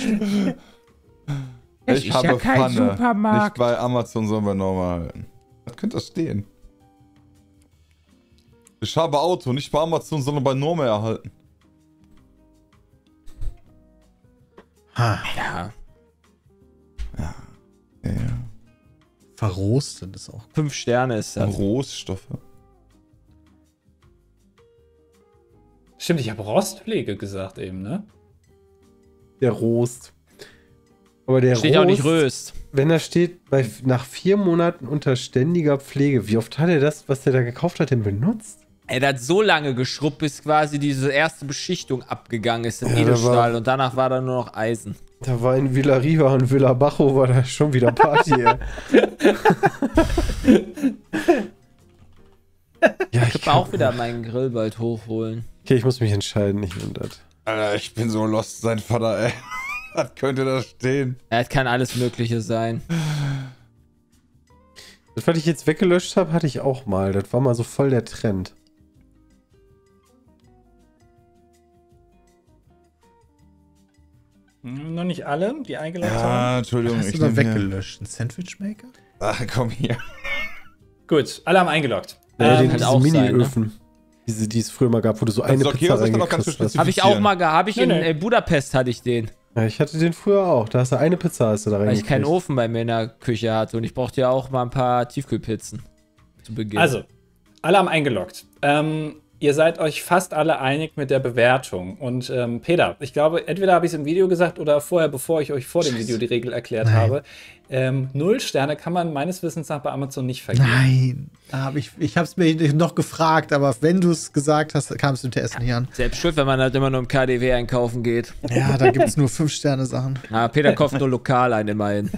Speaker 5: Ich habe Pfanne. Nicht bei Amazon, sondern bei Norma halten. Was könnte das stehen? Ich habe Auto, nicht bei Amazon, sondern bei Norma erhalten.
Speaker 4: Ja.
Speaker 5: Ja.
Speaker 3: Verrostet ist auch.
Speaker 4: 5 Sterne ist das.
Speaker 5: Rohstoffe.
Speaker 1: Stimmt, ich habe Rostpflege gesagt eben, ne?
Speaker 2: Der Rost. Aber der
Speaker 4: Steht auch nicht Röst.
Speaker 2: Wenn da steht, nach 4 Monaten unter ständiger Pflege, wie oft hat er das, was er da gekauft hat, denn benutzt?
Speaker 4: Er hat so lange geschrubbt, bis quasi diese erste Beschichtung abgegangen ist im
Speaker 2: Ja,
Speaker 4: Edelstahl und danach war da nur noch Eisen.
Speaker 2: Da war in Villarriba und Villa Bajo war da schon wieder Party, ey. Ja,
Speaker 4: Ich kann auch wieder meinen Grill bald hochholen.
Speaker 2: Okay, ich muss mich entscheiden, ich bin das.
Speaker 5: Alter, ich bin so lost, sein Vater, ey. Was könnte da stehen?
Speaker 4: Es kann alles Mögliche sein.
Speaker 2: Das, was ich jetzt weggelöscht habe, hatte ich auch mal. Das war mal so voll der Trend.
Speaker 1: Noch nicht alle, die eingeloggt haben.
Speaker 5: Ja, Entschuldigung,
Speaker 3: Hast
Speaker 5: ich
Speaker 3: du da
Speaker 5: nehme hier.
Speaker 3: weggelöscht? Ein Sandwichmaker?
Speaker 5: Ach, komm hier.
Speaker 1: Gut, alle haben eingeloggt.
Speaker 4: kann
Speaker 2: Diese
Speaker 4: auch sein, ne?
Speaker 2: Mini-Öfen. Die es früher mal gab, wo du so eine
Speaker 5: ist okay,
Speaker 2: Pizza
Speaker 5: das ist dann auch ganz
Speaker 2: reingekriegt hast.
Speaker 4: Habe ich auch mal gehabt. In Budapest hatte ich den.
Speaker 2: Ja, ich hatte den früher auch. Da hast du eine Pizza hast du da
Speaker 4: Weil ich keinen
Speaker 2: reingekriegt.
Speaker 4: Ofen bei mir in der Küche hatte und ich brauchte ja auch mal ein paar Tiefkühlpizzen zu Beginn.
Speaker 1: Also, alle haben eingeloggt. ihr seid euch fast alle einig mit der Bewertung. Und Peter, ich glaube, entweder habe ich es im Video gesagt oder vorher, bevor ich euch vor dem Video die Regel erklärt habe. 0 Sterne kann man meines Wissens nach bei Amazon nicht vergeben.
Speaker 3: Nein, ich habe es mir noch gefragt, aber wenn du es gesagt hast, kam es im TS nicht an.
Speaker 4: Selbst schuld, wenn man halt immer nur im KDW einkaufen geht.
Speaker 3: Ja, da gibt es nur 5-Sterne-Sachen.
Speaker 4: Ja, Peter kauft nur lokal ein, immerhin.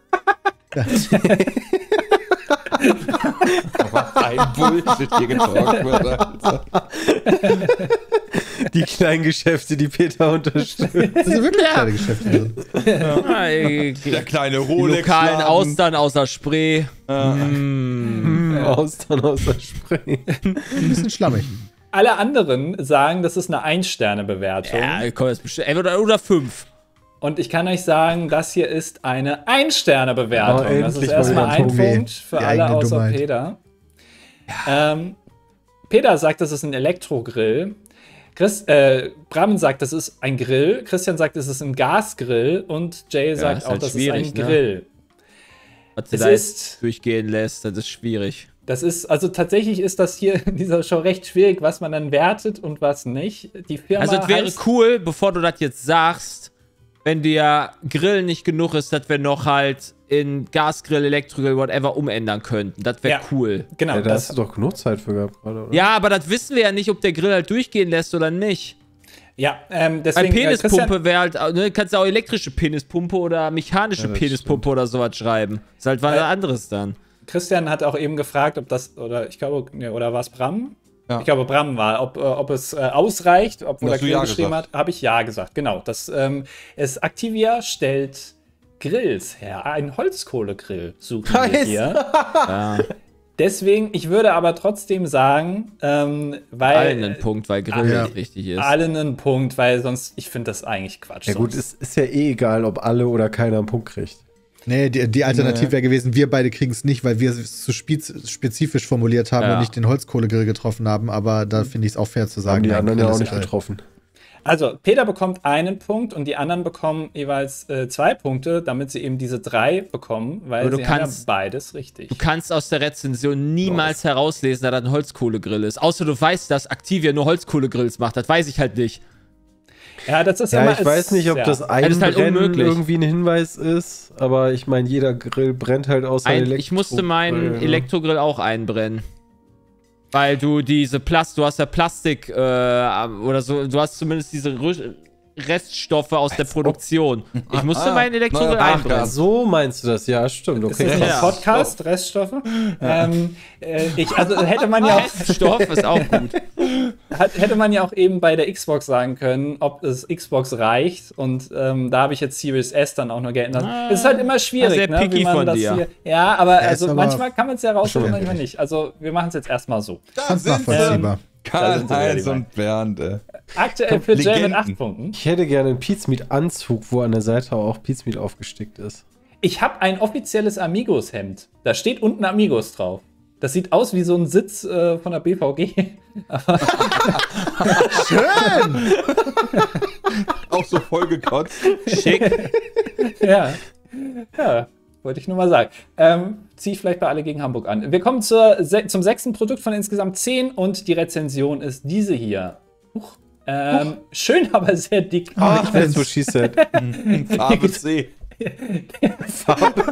Speaker 5: Was ein Bullshit hier getalkt wird. Alter.
Speaker 2: Die kleinen Geschäfte, die Peter unterstützt.
Speaker 3: Das sind wirklich kleine Geschäfte.
Speaker 5: Der kleine Rolex.
Speaker 4: Lokalen Austern außer Spree.
Speaker 2: Austern aus der Spree.
Speaker 3: Ein bisschen schlammig.
Speaker 1: Alle anderen sagen, das ist eine 1-Sterne-Bewertung.
Speaker 4: Ja, komm, jetzt bestimmt. Oder 5.
Speaker 1: Und ich kann euch sagen, das hier ist eine 1-Sterne-Bewertung.
Speaker 2: Oh,
Speaker 1: das ist
Speaker 2: endlich
Speaker 1: erstmal
Speaker 2: mal
Speaker 1: ein
Speaker 3: Tobi.
Speaker 1: Punkt für
Speaker 3: Die
Speaker 1: alle
Speaker 3: eigene
Speaker 1: außer
Speaker 3: Dummheit.
Speaker 1: Peter. Peter sagt, das ist ein Elektrogrill. Bram sagt, das ist ein Grill. Christian sagt, das ist ein Gasgrill. Und Jay sagt
Speaker 4: ist
Speaker 1: auch,
Speaker 4: halt
Speaker 1: das ist
Speaker 4: schwierig,
Speaker 1: ein
Speaker 4: ne?
Speaker 1: Grill.
Speaker 4: Was sie
Speaker 1: Es
Speaker 4: da
Speaker 1: ist-
Speaker 4: jetzt durchgehen lässt, das ist schwierig.
Speaker 1: Das ist, also tatsächlich ist das hier in dieser Show recht schwierig, was man dann wertet und was nicht. Die Firma
Speaker 4: Also es wäre
Speaker 1: heißt,
Speaker 4: cool, bevor du das jetzt sagst, wenn dir Grill nicht genug ist, dass wir noch halt in Gasgrill, Elektrogrill, whatever umändern könnten. Das wäre
Speaker 1: Ja.
Speaker 4: cool.
Speaker 1: Genau,
Speaker 2: Ja, da
Speaker 1: das,
Speaker 2: hast du doch genug Zeit für gehabt gerade, oder?
Speaker 4: Ja, aber das wissen wir ja nicht, ob der Grill halt durchgehen lässt oder nicht.
Speaker 1: ja,
Speaker 4: Bei
Speaker 1: deswegen,
Speaker 4: Penispumpe wäre halt, ne, kannst du auch elektrische Penispumpe oder mechanische
Speaker 2: das
Speaker 4: Penispumpe oder sowas schreiben. Ist halt was anderes dann.
Speaker 1: Christian hat auch eben gefragt, ob das, oder ich glaube, ne, oder war es Bram?
Speaker 5: Ja.
Speaker 1: Ich glaube, Bram war, ob es ausreicht, obwohl er
Speaker 5: Hast du
Speaker 1: Grill
Speaker 5: ja
Speaker 1: geschrieben
Speaker 5: gesagt.
Speaker 1: hat, habe ich ja gesagt. Genau, Activia stellt Grills her. Ein Holzkohlegrill suchen wir
Speaker 2: Nice.
Speaker 1: hier.
Speaker 4: Ja,
Speaker 1: Deswegen, ich würde aber trotzdem sagen, weil
Speaker 4: allen einen Punkt, weil Grill
Speaker 3: Ja.
Speaker 4: nicht richtig ist.
Speaker 1: allen einen Punkt, weil sonst, ich finde das eigentlich Quatsch.
Speaker 2: Ja gut,
Speaker 1: sonst.
Speaker 2: ist ja eh egal, ob alle oder keiner einen Punkt kriegt.
Speaker 3: Nee, die Alternative wäre gewesen, wir beide kriegen es nicht, weil wir es zu spezifisch formuliert haben
Speaker 4: Ja.
Speaker 3: und nicht den Holzkohlegrill getroffen haben, aber da finde ich es auch fair zu sagen.
Speaker 2: Haben die
Speaker 3: nein,
Speaker 2: anderen ja
Speaker 3: Grill
Speaker 2: auch
Speaker 3: ist
Speaker 2: nicht
Speaker 3: geil.
Speaker 2: getroffen.
Speaker 1: Also, Peter bekommt einen Punkt und die anderen bekommen jeweils 2 Punkte, damit sie eben diese 3 bekommen, weil
Speaker 4: Aber du
Speaker 1: sie haben ja
Speaker 4: kannst-
Speaker 1: beides richtig.
Speaker 4: Du kannst aus der Rezension niemals herauslesen, dass das ein Holzkohlegrill ist. Außer du weißt, dass Activia nur Holzkohlegrills macht. Das weiß ich halt nicht.
Speaker 1: Ja, das ist
Speaker 2: Ja,
Speaker 1: immer.
Speaker 2: ich weiß nicht, ob das
Speaker 4: das ist halt
Speaker 2: Einbrennen
Speaker 4: unmöglich.
Speaker 2: irgendwie ein Hinweis ist, aber ich meine, jeder Grill brennt halt außer
Speaker 4: Ich musste meinen
Speaker 2: ne?
Speaker 4: Elektrogrill auch einbrennen. Weil du du hast ja Plastik oder so, du hast zumindest diese Reststoffe aus der Produktion. Ich musste meinen Elektrogrill
Speaker 5: neuer
Speaker 2: Ach,
Speaker 4: einbrennen.
Speaker 2: so meinst du das? Ja, stimmt.
Speaker 1: Ist das
Speaker 2: Okay.
Speaker 1: noch
Speaker 4: Ja.
Speaker 1: Podcast, Reststoffe? Also hätte man ja auch.
Speaker 4: Reststoff ist auch gut.
Speaker 1: Hätte man ja auch eben bei der Xbox sagen können, ob es Xbox reicht. Und da habe ich jetzt Series S dann auch nur gelten lassen. Es ist halt immer schwierig,
Speaker 4: sehr
Speaker 1: ne,
Speaker 4: picky
Speaker 1: wie man
Speaker 4: von
Speaker 1: das
Speaker 4: dir.
Speaker 1: hier. Ja, aber
Speaker 3: ist
Speaker 1: also
Speaker 3: aber
Speaker 1: manchmal kann man es ja rausfinden,
Speaker 3: schon
Speaker 1: manchmal nicht. Also wir machen es jetzt erstmal so.
Speaker 3: Ganz nachvollziehbar.
Speaker 1: Da sind sie wieder,
Speaker 5: Karl-Heinz
Speaker 1: die
Speaker 5: und Bernd, ey.
Speaker 1: Aktuell für Jay mit
Speaker 5: Legenden.
Speaker 1: 8 Punkten.
Speaker 2: Ich hätte gerne einen Pizmeat-Anzug, wo an der Seite auch Pizmeat aufgestickt ist.
Speaker 1: Ich habe ein offizielles Amigos-Hemd. Da steht unten Amigos drauf. Das sieht aus wie so ein Sitz von der BVG.
Speaker 5: Auch so vollgekotzt.
Speaker 4: Schick.
Speaker 1: Ja. Ja, wollte ich nur mal sagen. Ziehe ich vielleicht bei Alle gegen Hamburg an. Wir kommen zum 6. Produkt von insgesamt 10 und die Rezension ist diese hier. Schön, aber sehr dick.
Speaker 2: Ah, that's what she said.
Speaker 5: Farbe C. Farbe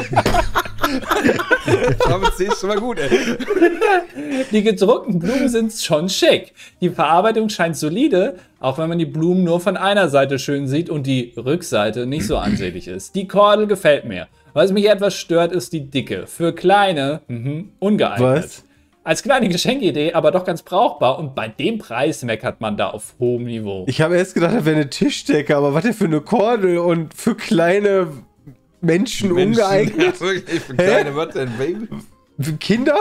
Speaker 5: C ist schon mal gut, ey.
Speaker 1: Die gedruckten Blumen sind schon schick. Die Verarbeitung scheint solide, auch wenn man die Blumen nur von einer Seite schön sieht und die Rückseite nicht so ansehnlich ist. Die Kordel gefällt mir. Was mich etwas stört, ist die Dicke. Für Kleine, ungeeignet.
Speaker 2: Was?
Speaker 1: Als kleine Geschenkidee, aber doch ganz brauchbar. Und bei dem Preis meckert man da auf hohem Niveau.
Speaker 2: Ich habe erst gedacht, das wäre eine Tischdecke, aber was denn für eine Kordel und für kleine Menschen ungeeignet?
Speaker 5: Ja, wirklich, für kleine Wörter, Baby.
Speaker 2: Für Kinder?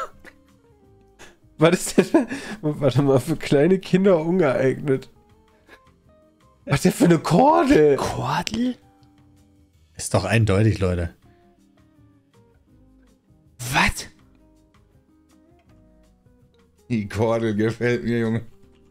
Speaker 2: Was ist denn? Warte mal, für kleine Kinder ungeeignet. Was denn für eine Kordel?
Speaker 4: Kordel?
Speaker 3: Ist doch eindeutig, Leute.
Speaker 4: Was?
Speaker 5: Die Kordel gefällt mir, Junge.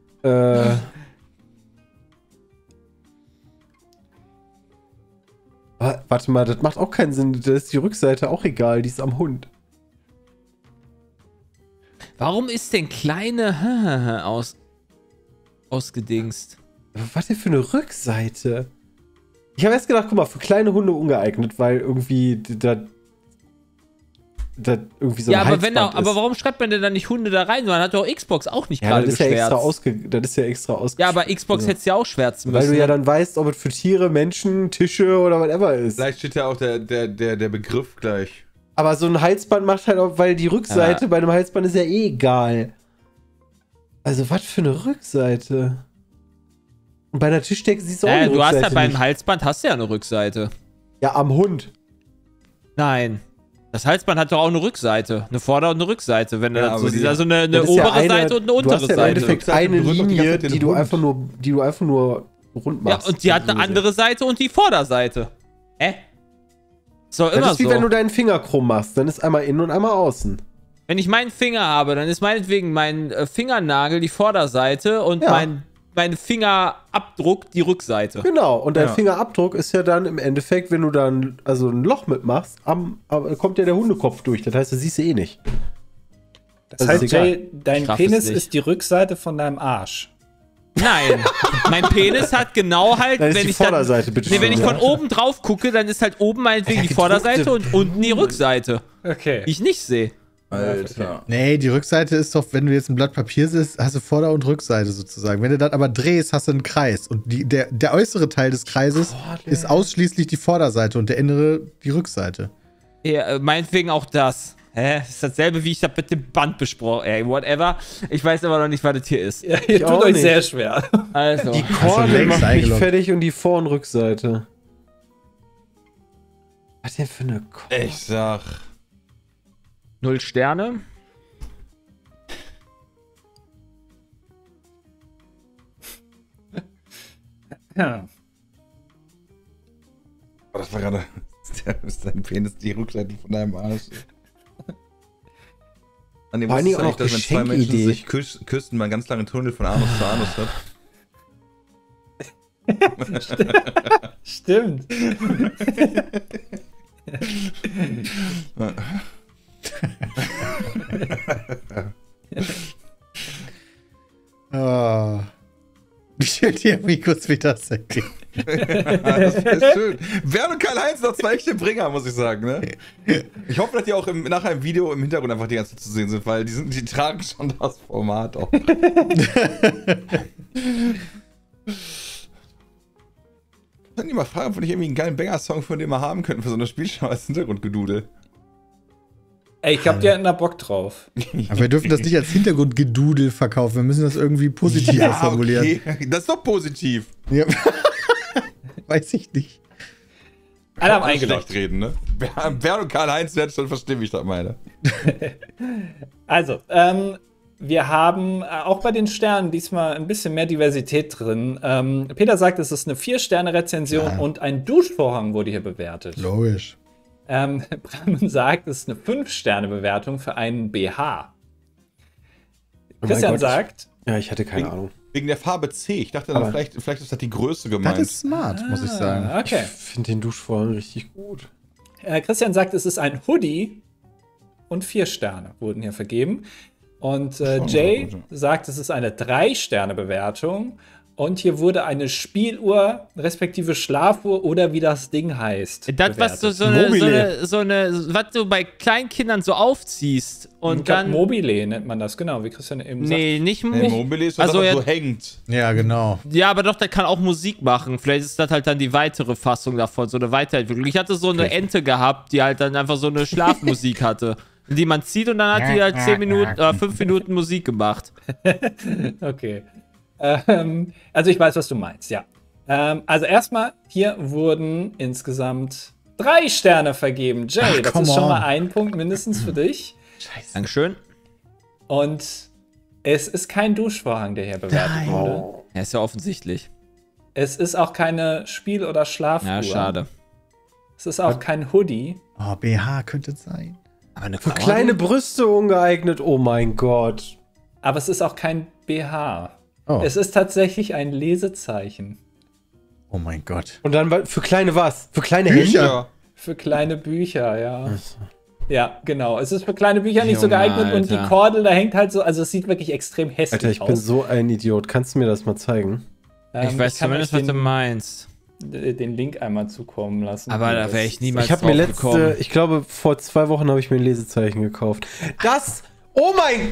Speaker 2: Warte mal, das macht auch keinen Sinn. Da ist die Rückseite auch egal, die ist am Hund.
Speaker 4: Warum ist denn kleine ausgedingst?
Speaker 2: Was denn für eine Rückseite? Ich habe erst gedacht, guck mal, für kleine Hunde ungeeignet, weil irgendwie da irgendwie so ein Halsband ist.
Speaker 4: Aber warum schreibt man denn dann nicht Hunde da rein? Man hat doch Xbox auch nicht gerade
Speaker 2: das ist ja
Speaker 4: geschwärzt.
Speaker 2: das ist ja extra ausgeschwärzt.
Speaker 4: Ja, aber Xbox hätte es ja auch schwärzen müssen.
Speaker 2: Weil du ja dann weißt, ob es für Tiere, Menschen, Tische oder whatever ist.
Speaker 5: Vielleicht steht ja auch der Begriff gleich.
Speaker 2: Aber so ein Halsband macht halt auch, weil die Rückseite bei einem Halsband ist ja eh egal. Also, was für eine Rückseite? Und bei einer Tischdecke siehst du auch eine
Speaker 4: du
Speaker 2: Rückseite
Speaker 4: hast ja beim
Speaker 2: nicht.
Speaker 4: Halsband hast du ja eine Rückseite.
Speaker 2: Ja, am Hund.
Speaker 4: Nein. Das Halsband hat doch auch eine Rückseite. Eine Vorder- und eine Rückseite. Wenn
Speaker 5: Ja,
Speaker 4: du
Speaker 5: aber
Speaker 4: also eine
Speaker 2: Das ist ja
Speaker 4: obere Seite und eine untere
Speaker 2: Du hast ja im
Speaker 4: Seite.
Speaker 2: Endeffekt
Speaker 5: Seite.
Speaker 2: eine
Speaker 5: Du drückst doch die
Speaker 2: Linie,
Speaker 5: ganze Zeit den
Speaker 2: die du
Speaker 5: Hund.
Speaker 2: einfach nur rund
Speaker 4: Ja,
Speaker 2: machst.
Speaker 4: und die hat eine andere Seite und die Vorderseite. So, immer
Speaker 2: Das ist wie
Speaker 4: so.
Speaker 2: wenn du deinen Finger krumm machst. Dann ist einmal innen und einmal außen.
Speaker 4: Wenn ich meinen Finger habe, dann ist meinetwegen mein Fingernagel die Vorderseite und
Speaker 2: Ja.
Speaker 4: mein Fingerabdruck die Rückseite.
Speaker 2: Genau. Und dein
Speaker 5: Ja.
Speaker 2: Fingerabdruck ist ja dann im Endeffekt, wenn du dann also ein Loch mitmachst, kommt ja der Hundekopf durch. Das heißt, das siehst du eh nicht.
Speaker 1: Das heißt,
Speaker 2: ist egal.
Speaker 1: Jay, dein
Speaker 4: Ich raff es
Speaker 1: Penis
Speaker 4: nicht.
Speaker 1: ist die Rückseite von deinem Arsch.
Speaker 4: Nein, mein Penis hat genau halt,
Speaker 2: Dann ist
Speaker 4: wenn
Speaker 2: die
Speaker 4: ich dann,
Speaker 2: Vorderseite, bitte
Speaker 4: nee, wenn ich
Speaker 2: schön,
Speaker 4: von
Speaker 2: ja.
Speaker 4: oben drauf gucke, dann ist halt oben meinetwegen die Vorderseite und unten die Rückseite,
Speaker 1: Okay.
Speaker 4: die ich nicht sehe.
Speaker 5: Alter.
Speaker 3: Nee, die Rückseite ist doch, wenn du jetzt ein Blatt Papier siehst, hast du Vorder- und Rückseite sozusagen. Wenn du das aber drehst, hast du einen Kreis. Und der äußere Teil des Kreises ist ausschließlich die Vorderseite und der innere die Rückseite.
Speaker 4: Ja, meinetwegen auch das. Das ist dasselbe, wie ich das mit dem Band besprochen. Whatever. Ich weiß aber noch nicht, was das hier ist.
Speaker 1: Ja, ihr tut
Speaker 2: auch
Speaker 1: euch
Speaker 2: nicht.
Speaker 1: sehr schwer.
Speaker 4: Also.
Speaker 2: Die
Speaker 3: schon
Speaker 2: Korne
Speaker 3: längst
Speaker 2: macht mich
Speaker 3: eingeloggt.
Speaker 2: fertig und die Vor- und Rückseite. Was denn für eine Korne?
Speaker 5: Ich sag.
Speaker 4: 0 Sterne.
Speaker 1: Ja.
Speaker 5: Oh, das war gerade. Ist dein Penis die Rückseite von deinem Arsch? An dem
Speaker 2: Vor allen Dingen
Speaker 5: wusstest du
Speaker 2: auch
Speaker 5: eigentlich, dass wenn zwei Menschen
Speaker 2: Geschenkidee.
Speaker 5: sich küssen, man einen ganz langen Tunnel von Anus zu Anus hat?
Speaker 1: Stimmt.
Speaker 3: Oh. Wie schön die Amigos wieder sind.
Speaker 5: Das ist schön. Bernd und Karl-Heinz noch zwei echte Bringer, muss ich sagen, ne? Ich hoffe, dass die auch nachher im Video im Hintergrund einfach die ganze Zeit zu sehen sind, weil die tragen schon das Format auch. Kann ich mal fragen, ob wir nicht irgendwie einen geilen Banger-Song von dem mal haben könnten für so eine Spielschau als Hintergrundgedudel.
Speaker 1: Ey, ich hab dir da Bock drauf.
Speaker 3: Aber wir dürfen das nicht als Hintergrundgedudel verkaufen. Wir müssen das irgendwie positiv formulieren.
Speaker 5: okay. Das ist doch positiv.
Speaker 3: Ja. Weiß ich nicht.
Speaker 1: Alle haben
Speaker 5: Schlecht
Speaker 1: eingeloggt.
Speaker 5: reden, ne? Bernd und Karl-Heinz werden schon verstehen, wie ich das meine.
Speaker 1: Also, wir haben auch bei den Sternen diesmal ein bisschen mehr Diversität drin. Peter sagt, es ist eine 4-Sterne-Rezension und ein Duschvorhang wurde hier bewertet.
Speaker 3: Logisch.
Speaker 1: Brammen sagt, es ist eine 5-Sterne-Bewertung für einen BH.
Speaker 2: mein
Speaker 1: Christian
Speaker 2: Gott,
Speaker 1: sagt,
Speaker 2: Ja, ich hatte keine Ahnung.
Speaker 5: Wegen der Farbe C. Ich dachte dann,
Speaker 2: Aber-
Speaker 5: vielleicht ist das die Größe gemeint.
Speaker 3: Das ist smart, muss ich sagen.
Speaker 1: okay.
Speaker 2: Ich finde den Duschvorhang richtig gut.
Speaker 1: Christian sagt, es ist ein Hoodie und 4 Sterne wurden hier vergeben. Und Jay
Speaker 5: gut, ja.
Speaker 1: sagt, es ist eine 3-Sterne-Bewertung. Und hier wurde eine Spieluhr, respektive Schlafuhr oder wie das Ding heißt.
Speaker 4: Das, was du
Speaker 1: bewertet.
Speaker 4: was du bei Kleinkindern so aufziehst und
Speaker 1: Ich glaub,
Speaker 4: dann.
Speaker 1: Mobile nennt man das, genau, wie Christian eben
Speaker 4: Nee, nicht
Speaker 5: Nee, Mobile ist
Speaker 4: Also
Speaker 5: also
Speaker 4: ja-
Speaker 5: so hängt.
Speaker 3: Ja, genau.
Speaker 4: Ja, aber doch, der kann auch Musik machen. Vielleicht ist das halt dann die weitere Fassung davon, so eine Weiterentwicklung. Ich hatte so eine Ente gehabt, die halt dann einfach so eine Schlafmusik hatte. Die man zieht und dann hat die halt 5 Minuten Musik gemacht.
Speaker 1: sagt. Okay. Also ich weiß, was du meinst, ja. Also erstmal, hier wurden insgesamt 3 Sterne vergeben. Jay, das
Speaker 3: come
Speaker 1: ist schon
Speaker 3: on.
Speaker 1: mal ein Punkt mindestens für dich.
Speaker 4: Dankeschön.
Speaker 1: Und es ist kein Duschvorhang, der hier bewertet wurde.
Speaker 4: Ja, ist ja offensichtlich.
Speaker 1: Es ist auch keine Spiel- oder Schlafuhr.
Speaker 4: Ja, schade.
Speaker 1: Es ist auch kein Hoodie.
Speaker 3: Oh, BH könnte es sein.
Speaker 4: Aber eine
Speaker 2: Für kleine Brüste ungeeignet, oh mein Gott.
Speaker 1: Aber es ist auch kein BH.
Speaker 3: Oh.
Speaker 1: Es ist tatsächlich ein Lesezeichen.
Speaker 3: Oh mein Gott.
Speaker 2: Und dann für kleine was? Für kleine
Speaker 3: Bücher.
Speaker 2: Hände?
Speaker 5: Ja.
Speaker 1: Für kleine Bücher, ja. Ja, genau. Es ist für kleine Bücher nicht so
Speaker 4: Junge,
Speaker 1: geeignet und die
Speaker 4: Alter.
Speaker 1: Kordel, da hängt halt so, also es sieht wirklich extrem hässlich
Speaker 2: Alter, ich
Speaker 1: aus.
Speaker 2: bin so ein Idiot. Kannst du mir das mal zeigen?
Speaker 4: Ich weiß
Speaker 1: kann
Speaker 4: zumindest,
Speaker 1: euch
Speaker 4: was du meinst.
Speaker 1: den Link einmal zukommen lassen.
Speaker 4: Aber da wäre ich niemals
Speaker 2: Ich habe mir
Speaker 4: drauf gekommen.
Speaker 2: ich glaube, vor 2 Wochen habe ich mir ein Lesezeichen gekauft. Das, oh mein...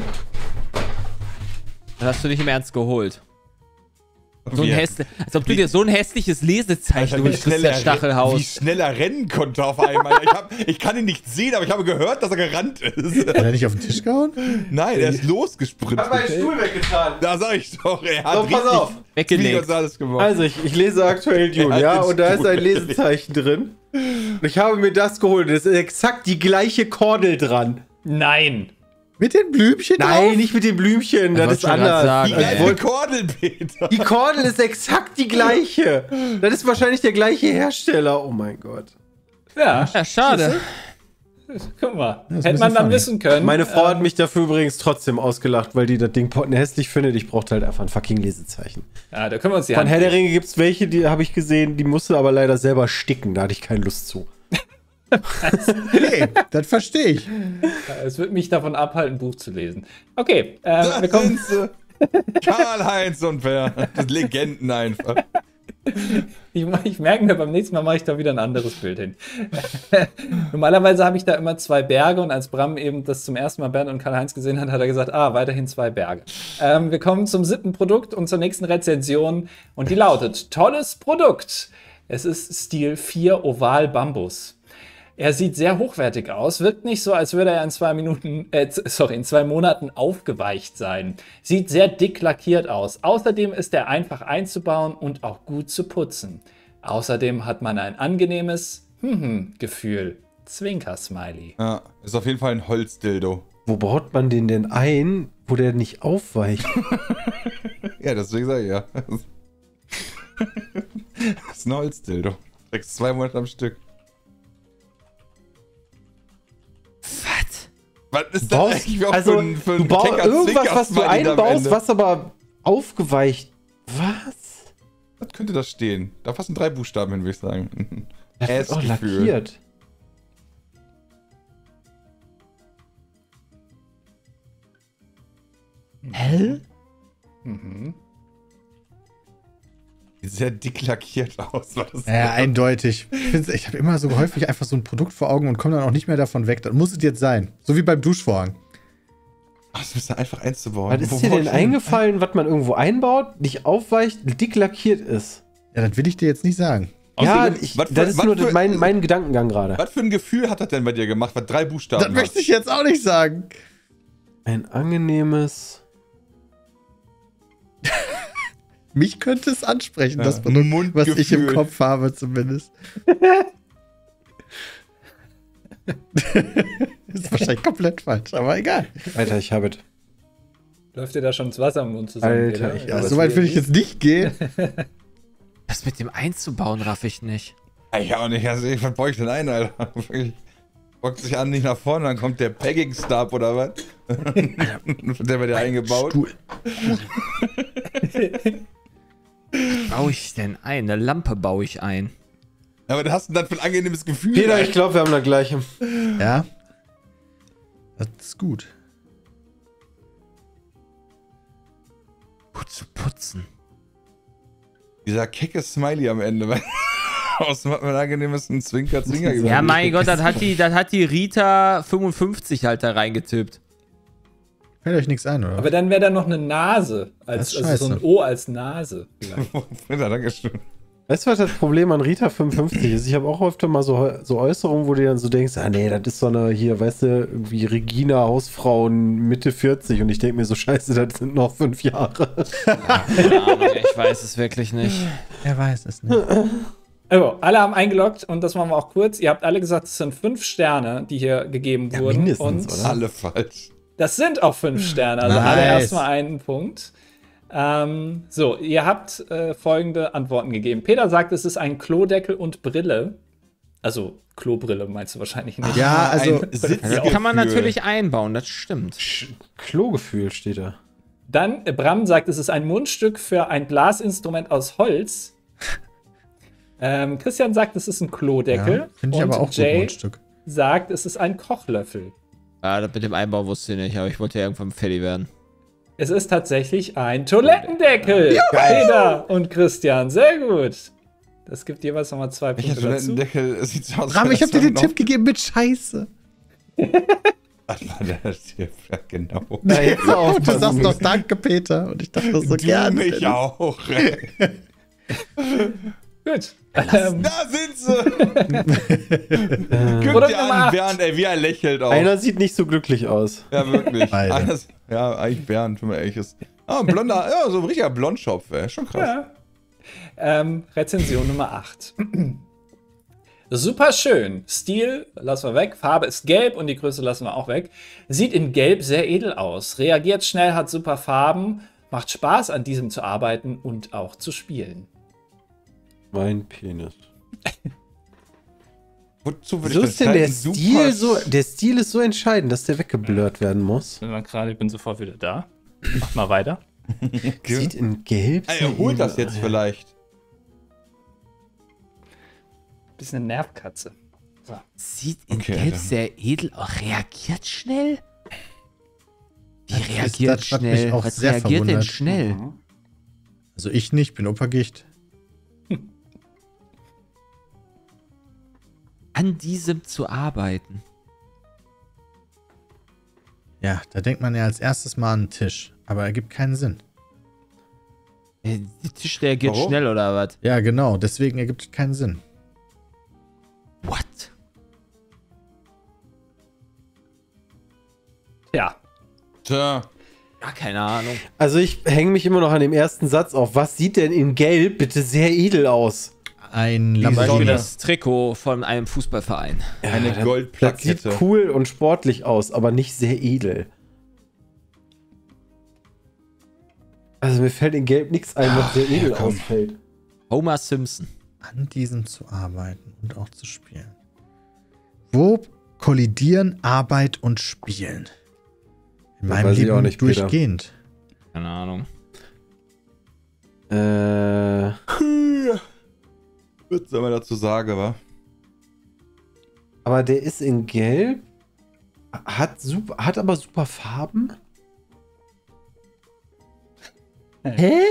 Speaker 4: Das hast du nicht im Ernst geholt. So ein
Speaker 5: Wie-
Speaker 4: als ob du dir so ein hässliches Lesezeichen holst, Christian
Speaker 5: wie
Speaker 4: Stachelhaus.
Speaker 5: schnell er rennen konnte auf einmal. Ich kann ihn nicht sehen, aber ich habe gehört, dass er gerannt ist.
Speaker 3: Hat er nicht auf den Tisch gehauen?
Speaker 5: Nein, er ist losgesprintet.
Speaker 2: Stuhl weggetan.
Speaker 5: Da sag ich doch, er hat
Speaker 2: So, pass auf.
Speaker 4: Weggelegt.
Speaker 5: alles gemacht.
Speaker 2: Also, ich lese aktuell Dune,
Speaker 5: Er
Speaker 2: ja,
Speaker 5: hat den
Speaker 2: und da ist
Speaker 5: Stuhl
Speaker 2: ein Lesezeichen drin. Und ich habe mir das geholt. Das ist exakt die gleiche Kordel dran.
Speaker 1: Nein.
Speaker 3: Mit den Blümchen
Speaker 2: Nein,
Speaker 3: drauf?
Speaker 2: nicht mit den Blümchen, das
Speaker 4: wollte
Speaker 2: ist
Speaker 4: schon grad
Speaker 2: anders.
Speaker 4: sagen,
Speaker 5: Die
Speaker 2: Also,
Speaker 5: gleiche Kordel, Peter.
Speaker 2: die Kordel ist exakt die gleiche. Das ist wahrscheinlich der gleiche Hersteller. Oh mein Gott.
Speaker 1: Ja,
Speaker 4: Ja, schade.
Speaker 1: guck mal.
Speaker 3: ist ein
Speaker 1: Hätte man
Speaker 3: bisschen
Speaker 1: dann
Speaker 3: funny.
Speaker 1: wissen können.
Speaker 2: Meine Frau hat mich dafür übrigens trotzdem ausgelacht, weil die das Ding hässlich findet. Ich brauchte halt einfach ein fucking Lesezeichen.
Speaker 1: Ja, da können wir uns die
Speaker 2: Von
Speaker 1: Hand
Speaker 2: Herr der
Speaker 1: geben.
Speaker 2: Ringe gibt es welche, die habe ich gesehen, die musste aber leider selber sticken. Da hatte ich keine Lust zu.
Speaker 3: Nee, das verstehe ich.
Speaker 1: Es wird mich davon abhalten, ein Buch zu lesen. Okay,
Speaker 5: Da
Speaker 1: wir kommen.
Speaker 5: sind sie. Karl-Heinz und Wer. Das Legenden einfach.
Speaker 1: Ich merke mir, beim nächsten Mal mache ich da wieder ein anderes Bild hin. Normalerweise habe ich da immer 2 Berge und als Bram eben das zum ersten Mal Bernd und Karl-Heinz gesehen hat, hat er gesagt, weiterhin 2 Berge. Wir kommen zum 7. Produkt und zur nächsten Rezension und die lautet, tolles Produkt. Es ist Stil 4 Oval Bambus. Er sieht sehr hochwertig aus, wirkt nicht so, als würde er in 2 Monaten aufgeweicht sein. Sieht sehr dick lackiert aus. Außerdem ist er einfach einzubauen und auch gut zu putzen. Außerdem hat man ein angenehmes Gefühl. Zwinker-Smiley.
Speaker 5: Ja, ist auf jeden Fall ein Holzdildo.
Speaker 2: Wo baut man den denn ein, wo der nicht aufweicht?
Speaker 5: Ja, deswegen sag ich ja. Das ist ein Holzdildo. Trägst 2 Monate am Stück. Was ist das eigentlich auch
Speaker 2: also,
Speaker 5: für
Speaker 2: du baust
Speaker 5: kecker
Speaker 2: irgendwas, was du
Speaker 5: Zwinker-Smiley da am
Speaker 2: einbaust,
Speaker 5: Ende?
Speaker 2: was aber aufgeweicht. Was?
Speaker 5: Was könnte das stehen? Da passen 3 Buchstaben hin, würde ich sagen.
Speaker 2: Das wird auch
Speaker 5: S-Gefühl.
Speaker 2: lackiert.
Speaker 4: Hell?
Speaker 5: Sieht sehr dick lackiert aus. Was das
Speaker 3: Ja, eindeutig. Ich habe immer so häufig einfach so ein Produkt vor Augen und komme dann auch nicht mehr davon weg. Das muss es jetzt sein. So wie beim Duschvorhang.
Speaker 5: Ach, das müsste einfach einzubauen.
Speaker 2: Was ist dir denn eingefallen, was man irgendwo einbaut, nicht aufweicht, dick lackiert ist?
Speaker 3: Ja, das will ich dir jetzt nicht sagen.
Speaker 2: Ja,
Speaker 5: Außerdem,
Speaker 2: das ist nur mein Gedankengang gerade.
Speaker 5: Was für ein Gefühl hat das denn bei dir gemacht, was 3 Buchstaben
Speaker 3: Das möchte ich jetzt auch nicht sagen.
Speaker 2: Ein angenehmes...
Speaker 3: Mich könnte es ansprechen,
Speaker 5: Ja,
Speaker 3: das Produkt, was ich im
Speaker 5: Mundgefühl.
Speaker 3: Kopf habe zumindest. Ist wahrscheinlich komplett falsch, aber egal.
Speaker 2: Alter, ich habe es.
Speaker 1: Läuft dir da schon das Wasser im Mund zusammen?
Speaker 2: Alter,
Speaker 1: Peter?
Speaker 2: ich-
Speaker 3: Ja,
Speaker 2: Aber
Speaker 3: so weit will ich jetzt nicht gehen.
Speaker 4: Das mit dem einzubauen raff ich nicht.
Speaker 5: Ja, auch nicht. Also, was baue ich denn ein, Alter? Wirklich. Bockt sich an, nicht nach vorne, dann kommt der Pegging-Stab oder was? Der wird ja eingebaut.
Speaker 3: Stuhl.
Speaker 4: Baue ich denn ein? Eine Lampe baue ich ein.
Speaker 5: Aber was hast du dann für ein angenehmes Gefühl?
Speaker 2: Peter,
Speaker 5: Alter?
Speaker 2: ich glaube, wir haben das gleiche.
Speaker 3: Ja. Das ist gut.
Speaker 4: Gut zu putzen.
Speaker 5: Dieser kecke Smiley am Ende. weil Außerdem hat man ein angenehmes Zwinker-Zwinker
Speaker 4: Ja, mein Gott, das hat die Rita 55 halt da reingetippt.
Speaker 3: Fällt euch nichts ein, oder?
Speaker 1: Aber dann wäre da noch eine Nase.
Speaker 3: Das ist
Speaker 1: Also so ein
Speaker 3: scheiße.
Speaker 1: O als Nase. vielleicht.
Speaker 5: Ja, danke schön.
Speaker 2: Weißt du, was das Problem an Rita 55 ist? Ich habe auch öfter mal so Äußerungen, wo du dann so denkst, nee, das ist so eine, hier, weißt du, irgendwie Regina, Hausfrauen, Mitte 40. Und ich denke mir so, scheiße, das sind noch 5 Jahre.
Speaker 4: Keine Ahnung, ich weiß es wirklich nicht.
Speaker 3: Wer weiß es nicht.
Speaker 1: Also, alle haben eingeloggt und das machen wir auch kurz. Ihr habt alle gesagt, es sind 5 Sterne, die hier gegeben
Speaker 2: Ja,
Speaker 1: wurden.
Speaker 2: mindestens,
Speaker 1: und
Speaker 2: oder?
Speaker 5: Alle falsch.
Speaker 1: das sind auch 5 Sterne. Also
Speaker 3: Nice.
Speaker 1: alle erstmal einen Punkt. So, ihr habt folgende Antworten gegeben. Peter sagt, es ist ein Klodeckel und Brille. Also, Klobrille meinst du wahrscheinlich nicht.
Speaker 3: Ja, also,
Speaker 5: ein Sitzgefühl.
Speaker 4: Das kann man natürlich einbauen, das stimmt.
Speaker 2: Klogefühl steht da.
Speaker 1: Dann, Bram sagt, es ist ein Mundstück für ein Blasinstrument aus Holz. Christian sagt, es ist ein Klodeckel.
Speaker 3: ja, finde ich
Speaker 1: Und
Speaker 3: aber auch gut,
Speaker 1: Jay
Speaker 3: Mundstück.
Speaker 1: sagt, es ist ein Kochlöffel.
Speaker 4: Ja, das mit dem Einbau wusste ich nicht, aber ich wollte ja irgendwann fertig werden.
Speaker 1: Es ist tatsächlich ein Toilettendeckel. Peter und Christian, sehr gut. Das gibt jeweils nochmal 2
Speaker 5: Welcher
Speaker 1: Punkte dazu.
Speaker 5: Toilettendeckel sieht so aus?
Speaker 3: Ram, ich hab dir den Tipp gegeben mit Scheiße.
Speaker 5: Was war das hier? Ja, genau.
Speaker 2: Na, jetzt
Speaker 3: Und du sagst doch Danke, Peter. Und ich dachte so
Speaker 5: Du
Speaker 3: gerne.
Speaker 5: mich auch.
Speaker 1: Gut.
Speaker 5: Da sind sie. Guck
Speaker 1: Produkt
Speaker 5: dir
Speaker 1: Nummer
Speaker 5: an,
Speaker 1: 8.
Speaker 5: Bernd, ey, wie er lächelt auch.
Speaker 2: Einer sieht nicht so glücklich aus.
Speaker 5: Ja, wirklich.
Speaker 3: Beide.
Speaker 5: Ja, eigentlich Bernd, wenn man ehrlich ist. Ah, ein blonder, ja, so ein richtiger Blondschopf, ey. Schon krass.
Speaker 1: Ja. Rezension Nummer 8. Super schön. Stil lassen wir weg. Farbe ist gelb und die Größe lassen wir auch weg. Sieht in gelb sehr edel aus. Reagiert schnell, hat super Farben. Macht Spaß, an diesem zu arbeiten und auch zu spielen.
Speaker 2: Mein Penis.
Speaker 5: Wozu
Speaker 2: Wieso ist denn der Stil so? Der Stil ist so entscheidend, dass der weggeblurrt werden muss.
Speaker 1: Ich bin sofort wieder da. Mach mal weiter.
Speaker 2: Sieht in gelb.
Speaker 5: Ah, er holt das jetzt vielleicht.
Speaker 1: Bisschen eine Nervkatze.
Speaker 4: Sieht in
Speaker 5: Okay,
Speaker 4: Gelb
Speaker 5: dann-
Speaker 4: sehr edel aus. Reagiert schnell? Wie
Speaker 3: Das ist
Speaker 4: reagiert
Speaker 3: das, was mich
Speaker 4: schnell?
Speaker 3: auch
Speaker 4: Was
Speaker 3: sehr
Speaker 4: reagiert denn
Speaker 3: verwundert.
Speaker 4: schnell?
Speaker 3: Also ich nicht, bin Opergicht.
Speaker 4: An diesem zu arbeiten.
Speaker 3: Ja, da denkt man ja als erstes mal an den Tisch. Aber er gibt keinen Sinn.
Speaker 4: Der Tisch reagiert
Speaker 5: Warum?
Speaker 4: schnell oder was?
Speaker 3: Ja, genau. Deswegen ergibt es keinen Sinn.
Speaker 4: What?
Speaker 1: Ja.
Speaker 5: Tja.
Speaker 4: Ja, keine Ahnung.
Speaker 2: Also ich hänge mich immer noch an dem ersten Satz auf. Was sieht denn in gelb bitte sehr edel aus?
Speaker 3: Ein
Speaker 4: Zum Beispiel
Speaker 3: Lamborghini.
Speaker 4: das Trikot von einem Fußballverein.
Speaker 5: Eine
Speaker 2: Das sieht
Speaker 5: Goldplakette.
Speaker 2: cool und sportlich aus, aber nicht sehr edel. Also mir fällt in gelb nichts ein, was sehr edel
Speaker 5: komm.
Speaker 2: ausfällt.
Speaker 4: Homer Simpson.
Speaker 3: An diesem zu arbeiten und auch zu spielen. Wo kollidieren Arbeit und Spielen? In
Speaker 2: Das
Speaker 3: meinem
Speaker 2: weiß ich
Speaker 3: Leben
Speaker 2: auch nicht, Peter.
Speaker 3: durchgehend.
Speaker 4: Keine Ahnung.
Speaker 5: Was soll man dazu sagen, wa?
Speaker 2: Aber der ist in gelb, hat aber super Farben. Hä?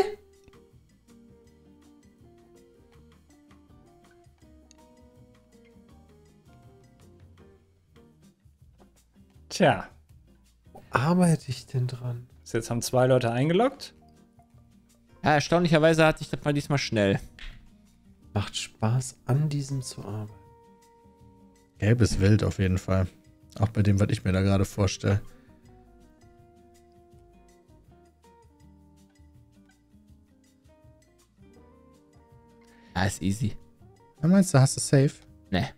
Speaker 1: Tja.
Speaker 2: Wo arbeite ich denn dran?
Speaker 1: Jetzt haben 2 Leute eingeloggt.
Speaker 4: Ja, erstaunlicherweise hatte ich das mal diesmal schnell.
Speaker 2: Macht Spaß, an diesem zu arbeiten.
Speaker 3: Gelb ist wild auf jeden Fall. Auch bei dem, was ich mir da gerade vorstelle.
Speaker 4: Ja, ist easy.
Speaker 3: Ja, meinst du, hast du safe?
Speaker 4: Ne.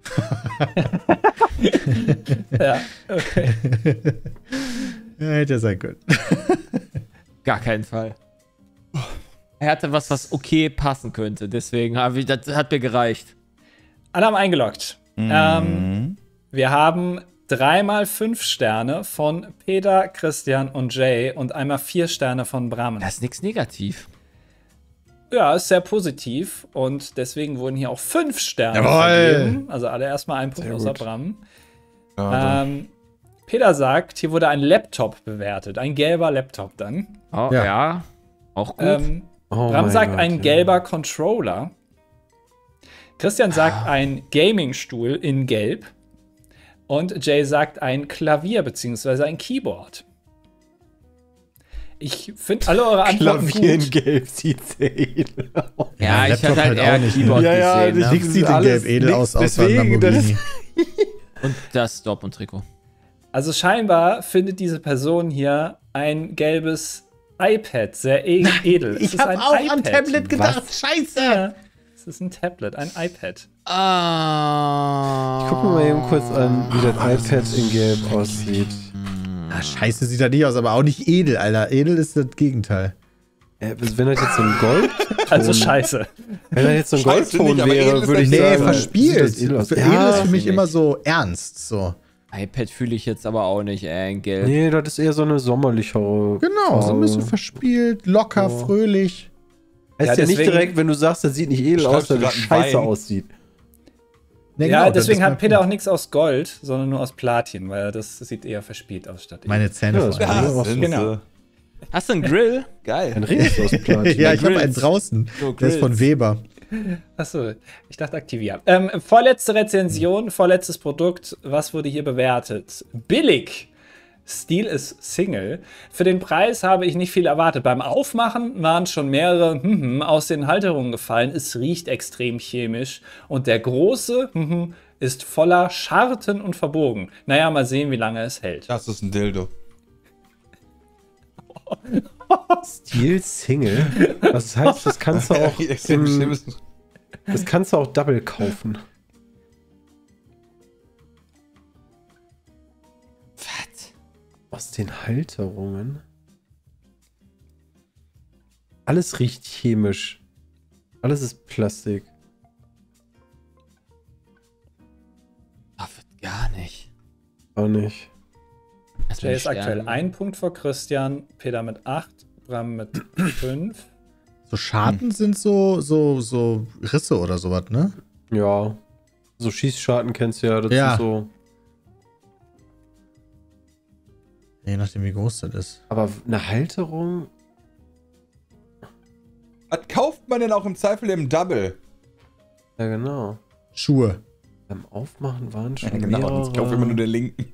Speaker 1: Ja, okay.
Speaker 3: Ja, hätte ja sein können.
Speaker 4: Gar keinen Fall. Er hatte was okay passen könnte. Deswegen das hat mir gereicht.
Speaker 1: Alle haben eingeloggt. Wir haben 3-mal 5 Sterne von Peter, Christian und Jay und einmal 4 Sterne von Bram.
Speaker 4: Das ist nichts negativ.
Speaker 1: Ja, ist sehr positiv und deswegen wurden hier auch 5 Sterne
Speaker 3: Jawohl.
Speaker 1: vergeben. Also alle erstmal einen Punkt
Speaker 2: Sehr
Speaker 1: außer
Speaker 2: gut.
Speaker 1: Bram.
Speaker 5: Ja,
Speaker 1: Peter sagt, hier wurde ein Laptop bewertet. Ein gelber Laptop dann.
Speaker 4: Oh,
Speaker 3: Ja.
Speaker 4: ja. Auch gut.
Speaker 2: Oh
Speaker 1: Bram
Speaker 2: mein
Speaker 1: sagt
Speaker 2: Gott,
Speaker 1: ein
Speaker 2: ja.
Speaker 1: gelber Controller. Christian sagt ein Gaming-Stuhl in gelb. Und Jay sagt ein Klavier bzw. ein Keyboard. Ich finde alle eure Antworten
Speaker 2: Klavier in
Speaker 1: gut.
Speaker 2: gelb sieht sehr edel aus.
Speaker 4: ja, ich
Speaker 3: Laptop
Speaker 4: hatte halt
Speaker 3: halt
Speaker 4: eher
Speaker 3: auch nicht,
Speaker 4: Keyboard
Speaker 2: ne? Ja, ja,
Speaker 4: gesehen.
Speaker 2: das
Speaker 4: Ne?
Speaker 3: Nix sieht in
Speaker 2: alles
Speaker 3: Gelb edel
Speaker 2: nix,
Speaker 3: aus, außer ein
Speaker 2: deswegen, das
Speaker 3: Lamborghini.
Speaker 4: Und das Dortmund-Trikot.
Speaker 1: Also scheinbar findet diese Person hier ein gelbes iPad sehr edel. Es
Speaker 3: Ich
Speaker 1: ist
Speaker 3: habe
Speaker 1: ein
Speaker 3: auch
Speaker 1: iPad.
Speaker 3: an Tablet gedacht. Scheiße.
Speaker 1: Ja, es ist ein Tablet, ein iPad.
Speaker 2: Ich gucke mir mal eben kurz an, wie das iPad in gelb aussieht.
Speaker 3: Ah, scheiße sieht das nicht aus, aber auch nicht edel, Alter. Edel ist das Gegenteil.
Speaker 2: Wenn das jetzt so ein Gold,
Speaker 1: Also scheiße.
Speaker 2: wenn das jetzt so ein
Speaker 5: Scheiße
Speaker 2: Goldton
Speaker 5: nicht, aber edel
Speaker 2: wäre,
Speaker 5: ist
Speaker 2: würde ich
Speaker 5: das
Speaker 3: Nee,
Speaker 2: sagen,
Speaker 3: verspielt.
Speaker 2: sieht das edel aus.
Speaker 3: Edel
Speaker 2: Ja,
Speaker 3: ist für mich
Speaker 4: finde
Speaker 3: immer
Speaker 4: ich.
Speaker 3: so ernst. So.
Speaker 4: iPad fühle ich jetzt aber auch nicht in gelb.
Speaker 2: Nee, das ist eher so eine sommerlichere.
Speaker 3: Genau, so ein bisschen
Speaker 2: Farbe.
Speaker 3: verspielt, locker,
Speaker 2: So.
Speaker 3: fröhlich.
Speaker 2: Heißt
Speaker 1: Ja,
Speaker 2: ja nicht
Speaker 1: deswegen
Speaker 2: direkt, wenn du sagst, das sieht nicht edel
Speaker 5: Schreibst
Speaker 2: aus,
Speaker 5: du
Speaker 2: dass das
Speaker 5: grad einen
Speaker 2: scheiße
Speaker 5: Wein?
Speaker 2: aussieht.
Speaker 3: Nee,
Speaker 1: Ja,
Speaker 3: genau, das
Speaker 1: deswegen
Speaker 3: ist mein
Speaker 1: hat Peter auch
Speaker 3: Punkt.
Speaker 1: nichts aus Gold, sondern nur aus Platin, weil das sieht eher verspielt aus statt.
Speaker 3: Meine Zähne
Speaker 2: Ja,
Speaker 3: vor
Speaker 2: das
Speaker 3: allem.
Speaker 2: war-
Speaker 5: sind
Speaker 1: genau.
Speaker 5: sie.
Speaker 4: Hast du einen Grill?
Speaker 2: Ein
Speaker 4: Geil.
Speaker 2: Ring ist aus Platin.
Speaker 3: Ja, ich habe
Speaker 4: Grills.
Speaker 3: einen draußen.
Speaker 4: So,
Speaker 3: Der ist von
Speaker 4: Grills.
Speaker 3: Weber.
Speaker 1: Achso, ich dachte Activia. Vorletzte Rezension, vorletztes Produkt. Was wurde hier bewertet? Billig. Stil ist Single. Für den Preis habe ich nicht viel erwartet. Beim Aufmachen waren schon mehrere aus den Halterungen gefallen. Es riecht extrem chemisch. Und der große ist voller Scharten und verbogen. Naja, mal sehen, wie lange es hält.
Speaker 5: Das ist ein Dildo.
Speaker 2: Stil Single. Das heißt, das kannst du auch
Speaker 5: Extrem schlimm
Speaker 2: im,
Speaker 5: ist.
Speaker 2: das kannst du auch double kaufen.
Speaker 4: Was?
Speaker 2: Aus den Halterungen. Alles riecht chemisch. Alles ist Plastik.
Speaker 4: Ach, gar nicht.
Speaker 2: Auch nicht.
Speaker 4: Erstmal
Speaker 1: Jay
Speaker 4: die
Speaker 1: ist aktuell
Speaker 4: Sterne.
Speaker 1: 1 Punkt vor Christian, Peter mit 8, Bram mit 5.
Speaker 3: So Scharten sind so Risse oder sowas, ne?
Speaker 2: Ja. So Schießscharten kennst du ja. Das
Speaker 3: Ja.
Speaker 2: sind so.
Speaker 3: Je nachdem, wie groß das ist.
Speaker 2: Aber eine Halterung.
Speaker 5: Was kauft man denn auch im Zweifel im Double?
Speaker 2: Ja, genau.
Speaker 3: Schuhe.
Speaker 2: Beim Aufmachen waren schon
Speaker 5: Genau,
Speaker 2: mehrere.
Speaker 5: ich kaufe immer nur den linken.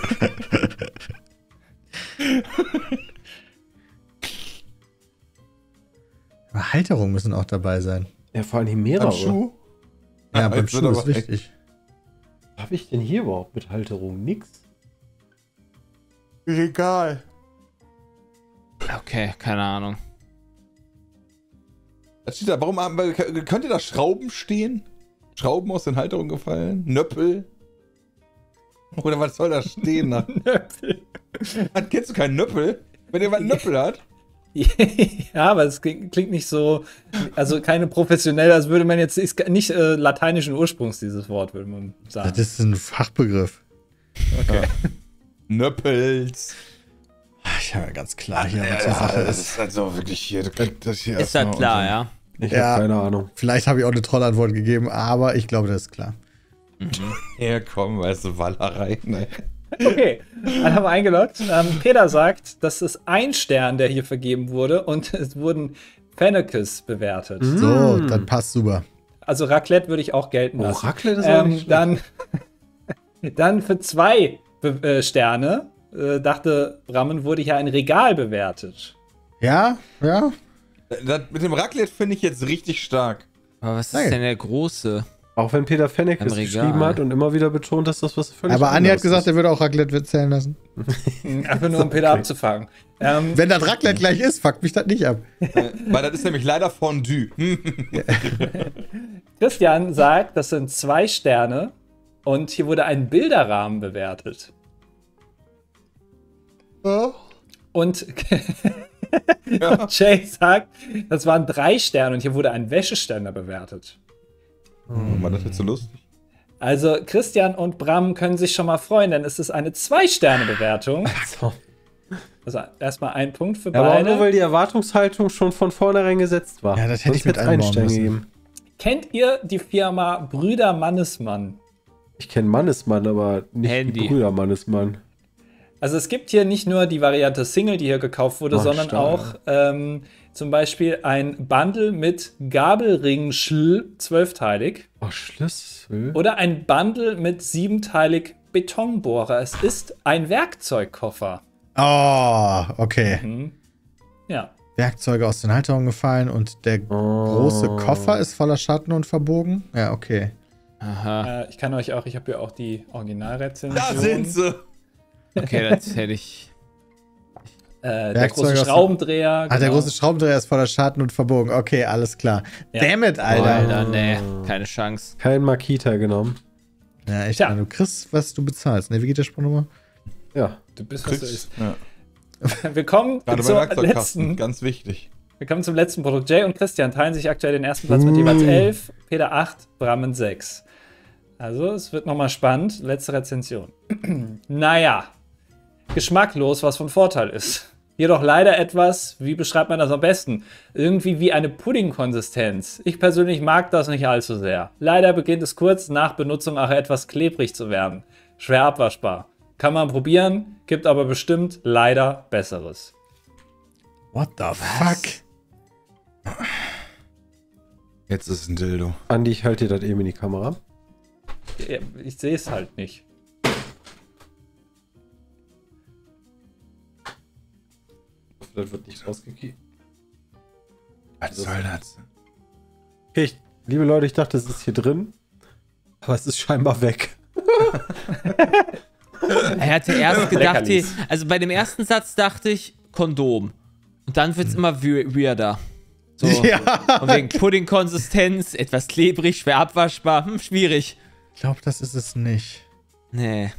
Speaker 3: Aber Halterungen müssen auch dabei sein.
Speaker 2: Ja, vor allem hier
Speaker 5: Am
Speaker 2: mehrere.
Speaker 5: Schuh?
Speaker 3: Ja,
Speaker 5: Ah,
Speaker 3: beim
Speaker 5: jetzt
Speaker 3: Schuh
Speaker 5: wird
Speaker 3: ist
Speaker 5: aber
Speaker 3: wichtig.
Speaker 2: Habe ich denn hier überhaupt mit Halterung? Nix.
Speaker 5: Egal.
Speaker 4: Okay, keine Ahnung.
Speaker 5: Was steht da? Könnte da Schrauben stehen? Schrauben aus den Halterungen gefallen? Nöppel? Oder was soll da stehen? Nöppel. Kennst du keinen Nöppel? Wenn jemand einen Nöppel hat?
Speaker 1: Ja, aber es klingt nicht so, also keine professionell, als würde man jetzt, ist nicht lateinischen Ursprungs, dieses Wort, würde man sagen.
Speaker 3: Das ist ein Fachbegriff.
Speaker 1: Okay.
Speaker 5: Nöppels.
Speaker 3: Ich habe ja ganz klar hier, was die Sache ist.
Speaker 5: ist halt so wirklich hier. Das hier
Speaker 4: Ist halt klar, ja.
Speaker 2: Ich
Speaker 3: Ja.
Speaker 2: habe keine Ahnung.
Speaker 3: Vielleicht habe ich auch eine Trollantwort gegeben, aber ich glaube, das ist klar.
Speaker 5: Ja, komm, weißt du, Wallerei. Ne?
Speaker 1: Okay, dann haben wir eingeloggt. Peter sagt, das ist ein Stern, der hier vergeben wurde und es wurden Fennekes bewertet.
Speaker 3: So, dann passt super.
Speaker 1: Also Raclette würde ich auch gelten
Speaker 2: Oh,
Speaker 1: lassen.
Speaker 2: Raclette ist auch nicht schlecht.
Speaker 1: dann für 2 Sterne, dachte Brammen, wurde hier ein Regal bewertet.
Speaker 3: Ja, ja.
Speaker 5: Das mit dem Raclette finde ich jetzt richtig stark.
Speaker 4: Aber was ist
Speaker 3: Nein.
Speaker 4: denn der große?
Speaker 2: Auch wenn Peter Fennec
Speaker 4: Ein
Speaker 2: es
Speaker 4: Regal.
Speaker 2: geschrieben hat und immer wieder betont, dass das was völlig
Speaker 3: Aber Andi hat
Speaker 2: anderes
Speaker 3: gesagt,
Speaker 2: ist.
Speaker 3: er würde auch Raclette zählen lassen.
Speaker 1: Einfach nur, um Peter abzufangen.
Speaker 3: Wenn das Raclette gleich ist, fuckt mich das nicht ab.
Speaker 5: Weil das ist nämlich leider Fondue.
Speaker 1: Christian sagt, das sind 2 Sterne und hier wurde ein Bilderrahmen bewertet. Und Jay sagt, das waren 3 Sterne und hier wurde ein Wäscheständer bewertet.
Speaker 5: Oh Mann, das wird so lustig.
Speaker 1: Also Christian und Bram können sich schon mal freuen, denn es ist eine 2-Sterne-Bewertung.
Speaker 2: So.
Speaker 1: Also erstmal ein Punkt für
Speaker 2: Ja, aber auch
Speaker 1: beide.
Speaker 2: nur, weil die Erwartungshaltung schon von vornherein gesetzt war.
Speaker 3: Ja, das hätte ich mit
Speaker 2: Sonst hätte es
Speaker 3: einbauen müssen.
Speaker 2: gegeben.
Speaker 1: Kennt ihr die Firma Brüder Mannesmann?
Speaker 2: Ich kenne Mannesmann, aber nicht
Speaker 4: Handy.
Speaker 2: die Brüder Mannesmann.
Speaker 1: Also es gibt hier nicht nur die Variante Single, die hier gekauft wurde,
Speaker 2: Ach,
Speaker 1: sondern
Speaker 2: stark.
Speaker 1: auch zum Beispiel ein Bundle mit Gabelring-Schl 12-teilig
Speaker 2: Oh, Schlüssel.
Speaker 1: oder ein Bundle mit 7-teilig Betonbohrer. Es ist ein Werkzeugkoffer.
Speaker 3: Oh, okay.
Speaker 1: Ja.
Speaker 3: Werkzeuge aus den Halterungen gefallen und der große Koffer ist voller Schatten und verbogen. Ja, okay.
Speaker 4: Aha.
Speaker 1: Ich kann euch auch, ich habe hier auch die Originalrezension.
Speaker 5: Da sind sie!
Speaker 4: Okay, das hätte ich.
Speaker 1: Der
Speaker 3: Werkzeuge
Speaker 1: große
Speaker 3: aus-
Speaker 1: Schraubendreher.
Speaker 3: Ah, der
Speaker 1: genau.
Speaker 3: große Schraubendreher ist voller Schatten und verbogen. Okay, alles klar.
Speaker 1: Ja.
Speaker 3: Damn it, Alter.
Speaker 4: Alter, nee, keine Chance.
Speaker 2: Kein Makita genommen.
Speaker 3: Ja, echt.
Speaker 1: Tja.
Speaker 3: Du kriegst, was du bezahlst. Ne, wie geht der Spruch nochmal?
Speaker 2: Ja.
Speaker 1: Du bist, was du
Speaker 5: Kriegst.
Speaker 1: isst.
Speaker 5: Ja.
Speaker 1: Wir kommen
Speaker 5: Gerade bei
Speaker 1: zum
Speaker 5: Werkzeugkasten,
Speaker 1: letzten.
Speaker 5: ganz wichtig.
Speaker 1: Wir kommen zum letzten Produkt. Jay und Christian teilen sich aktuell den ersten Platz mit jeweils 11, Peter 8, Brammen 6. Also, es wird nochmal spannend. Letzte Rezension. Naja, geschmacklos, was von Vorteil ist. Jedoch leider etwas, wie beschreibt man das am besten? Irgendwie wie eine Puddingkonsistenz. Ich persönlich mag das nicht allzu sehr. Leider beginnt es kurz nach Benutzung auch etwas klebrig zu werden. Schwer abwaschbar. Kann man probieren, gibt aber bestimmt leider Besseres.
Speaker 3: What the fuck?
Speaker 5: Jetzt ist es ein Dildo.
Speaker 2: Andi, ich halte dir das eben in die Kamera.
Speaker 1: Ich sehe es halt nicht.
Speaker 2: Das wird nicht rausgekriegt.
Speaker 5: Was soll das?
Speaker 2: Okay, liebe Leute, ich dachte, es ist hier drin. Aber es ist scheinbar weg.
Speaker 4: Er hatte erst gedacht, also bei dem ersten Satz dachte ich Kondom. Und dann wird es immer weirder. So,
Speaker 3: Ja.
Speaker 4: von wegen Puddingkonsistenz, etwas klebrig, schwer abwaschbar. Schwierig.
Speaker 3: Ich glaube, das ist es nicht.
Speaker 4: Nee.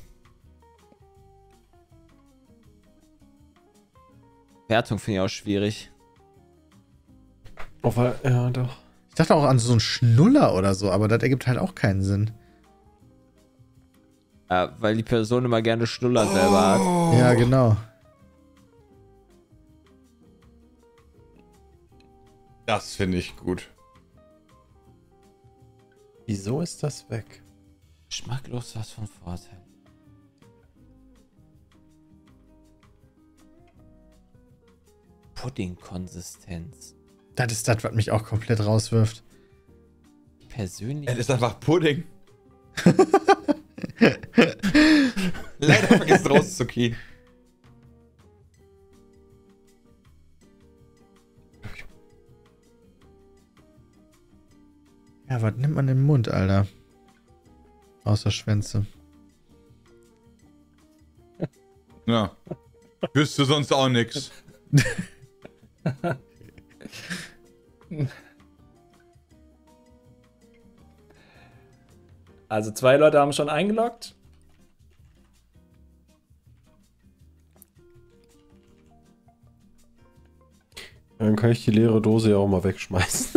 Speaker 4: Wertung finde ich auch schwierig.
Speaker 2: Oh, ja, doch.
Speaker 3: Ich dachte auch an so einen Schnuller oder so, aber das ergibt halt auch keinen Sinn.
Speaker 4: Ja, weil die Person immer gerne Schnuller selber hat.
Speaker 3: Ja, genau.
Speaker 5: Das finde ich gut.
Speaker 2: Wieso ist das weg?
Speaker 4: Geschmacklos, was von Vorteil. Puddingkonsistenz.
Speaker 3: Das ist das, was mich auch komplett rauswirft.
Speaker 4: Persönlich.
Speaker 5: Es ist einfach Pudding. Leider vergessen rauszugehen.
Speaker 3: Ja, was nimmt man im Mund, Alter? Außer Schwänze.
Speaker 5: Ja. Wüsste sonst auch nix.
Speaker 1: Also 2 Leute haben schon eingeloggt.
Speaker 2: Dann kann ich die leere Dose ja auch mal wegschmeißen.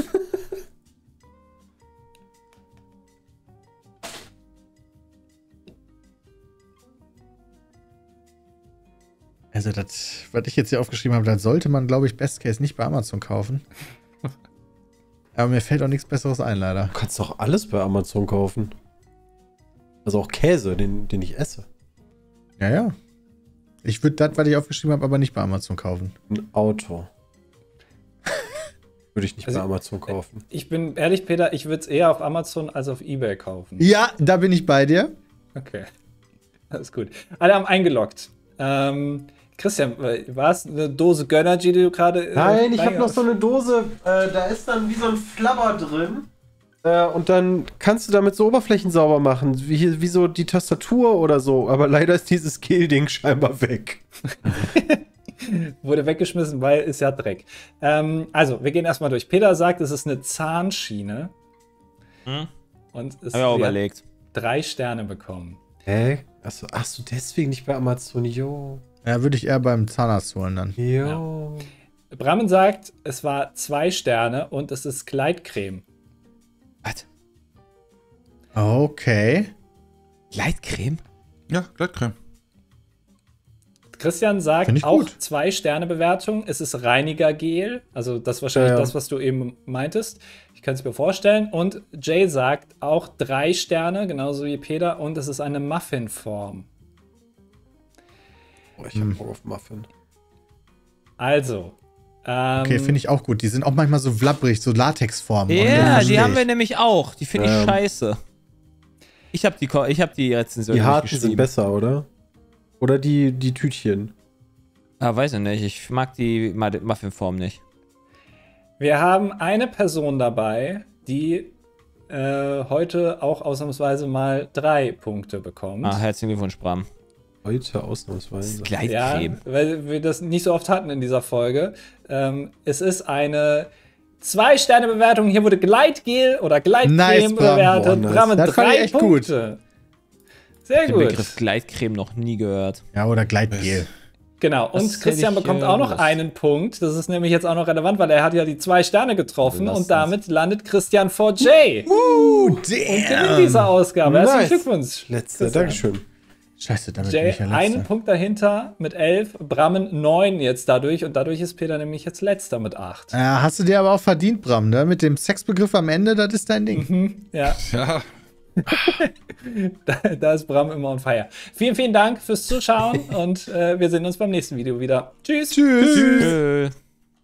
Speaker 3: Also das, was ich jetzt hier aufgeschrieben habe, das sollte man, glaube ich, Best Case nicht bei Amazon kaufen. Aber mir fällt auch nichts Besseres ein, leider.
Speaker 2: Du kannst doch alles bei Amazon kaufen. Also auch Käse, den ich esse.
Speaker 3: Ja, ja. Ich würde das, was ich aufgeschrieben habe, aber nicht bei Amazon kaufen.
Speaker 2: Ein Auto. Würde ich nicht
Speaker 1: Also,
Speaker 2: bei Amazon kaufen.
Speaker 1: Ich bin ehrlich, Peter, ich würde es eher auf Amazon als auf eBay kaufen.
Speaker 3: Ja, da bin ich bei dir.
Speaker 1: Okay. Alles gut. Alle haben eingeloggt. Christian, war es eine Dose Gönnergy, die du gerade.
Speaker 2: Nein, ich habe noch so eine Dose, da ist dann wie so ein Flabber drin. Und dann kannst du damit so Oberflächen sauber machen, wie so die Tastatur oder so. Aber leider ist dieses Gel-Ding scheinbar weg.
Speaker 1: Wurde weggeschmissen, weil ist ja Dreck. Also, wir gehen erstmal durch. Peter sagt, es ist eine Zahnschiene. Und es
Speaker 4: Hab ich auch
Speaker 1: hat
Speaker 4: überlegt.
Speaker 1: 3 Sterne bekommen.
Speaker 2: Hä? Achso, deswegen nicht bei Amazon. Jo.
Speaker 3: Ja, würde ich eher beim Zahnarzt holen dann.
Speaker 2: Jo.
Speaker 1: Brammen sagt, es war 2 Sterne und es ist Gleitcreme.
Speaker 4: Was?
Speaker 3: Okay.
Speaker 4: Gleitcreme?
Speaker 5: Ja, Gleitcreme.
Speaker 1: Christian sagt
Speaker 3: Find ich
Speaker 1: auch
Speaker 3: gut.
Speaker 1: 2 Sterne Bewertung. Es ist Reinigergel. Also das ist wahrscheinlich
Speaker 2: Ja.
Speaker 1: das, was du eben meintest. Ich kann es mir vorstellen. Und Jay sagt auch 3 Sterne, genauso wie Peter. Und es ist eine Muffinform.
Speaker 2: Oh, ich hab Bock auf Muffin.
Speaker 1: Also.
Speaker 3: Okay, finde ich auch gut. Die sind auch manchmal so wlabbrig, so Latexformen.
Speaker 4: Ja, die haben wir nämlich auch. Die finde ich scheiße. Ich habe die Rezension
Speaker 2: Die
Speaker 4: nicht
Speaker 2: harten sind
Speaker 4: geschrieben.
Speaker 2: besser, oder? Oder die Tütchen.
Speaker 4: Ah, weiß ich nicht. Ich mag die Muffinform nicht.
Speaker 1: Wir haben eine Person dabei, die heute auch ausnahmsweise mal 3 Punkte bekommt.
Speaker 4: Ah, herzlichen Glückwunsch, Bram.
Speaker 2: Heute ausnahmsweise.
Speaker 1: Ja,
Speaker 4: Gleitcreme.
Speaker 1: weil wir das nicht so oft hatten in dieser Folge. Es ist eine 2-Sterne-Bewertung. Hier wurde Gleitgel oder Gleitcreme
Speaker 3: Nice, Bram.
Speaker 1: bewertet.
Speaker 2: Boah, nice.
Speaker 1: Bram mit
Speaker 3: Das fand
Speaker 1: 3
Speaker 3: ich echt
Speaker 1: Punkte. Sehr
Speaker 4: Den
Speaker 1: gut.
Speaker 4: Begriff Gleitcreme noch nie gehört.
Speaker 3: Ja, oder Gleitgel.
Speaker 1: Genau. Und
Speaker 4: Das
Speaker 1: Christian
Speaker 4: hätte ich,
Speaker 1: bekommt auch noch
Speaker 4: das-
Speaker 1: einen Punkt. Das ist nämlich jetzt auch noch relevant, weil er hat ja die 2 Sterne getroffen.
Speaker 2: Lass
Speaker 1: Und damit landet Christian vor Jay. Und gewinnt diese Ausgabe. Herzlichen
Speaker 2: Nice.
Speaker 1: Glückwunsch.
Speaker 2: Letzte,
Speaker 1: Christian.
Speaker 2: Dankeschön.
Speaker 3: Scheiße, damit bin
Speaker 1: Jay
Speaker 3: ich ja
Speaker 1: einen
Speaker 3: letzter.
Speaker 1: Punkt dahinter mit 11, Brammen 9 jetzt dadurch und dadurch ist Peter nämlich jetzt letzter mit 8.
Speaker 3: Ja, hast du dir aber auch verdient, Bram, ne? Mit dem Sexbegriff am Ende, das ist dein Ding.
Speaker 1: Ja,
Speaker 5: Ja.
Speaker 1: da ist Bram immer on fire. Vielen, vielen Dank fürs Zuschauen und wir sehen uns beim nächsten Video wieder. Tschüss.
Speaker 3: Tschüss.
Speaker 4: Tschö.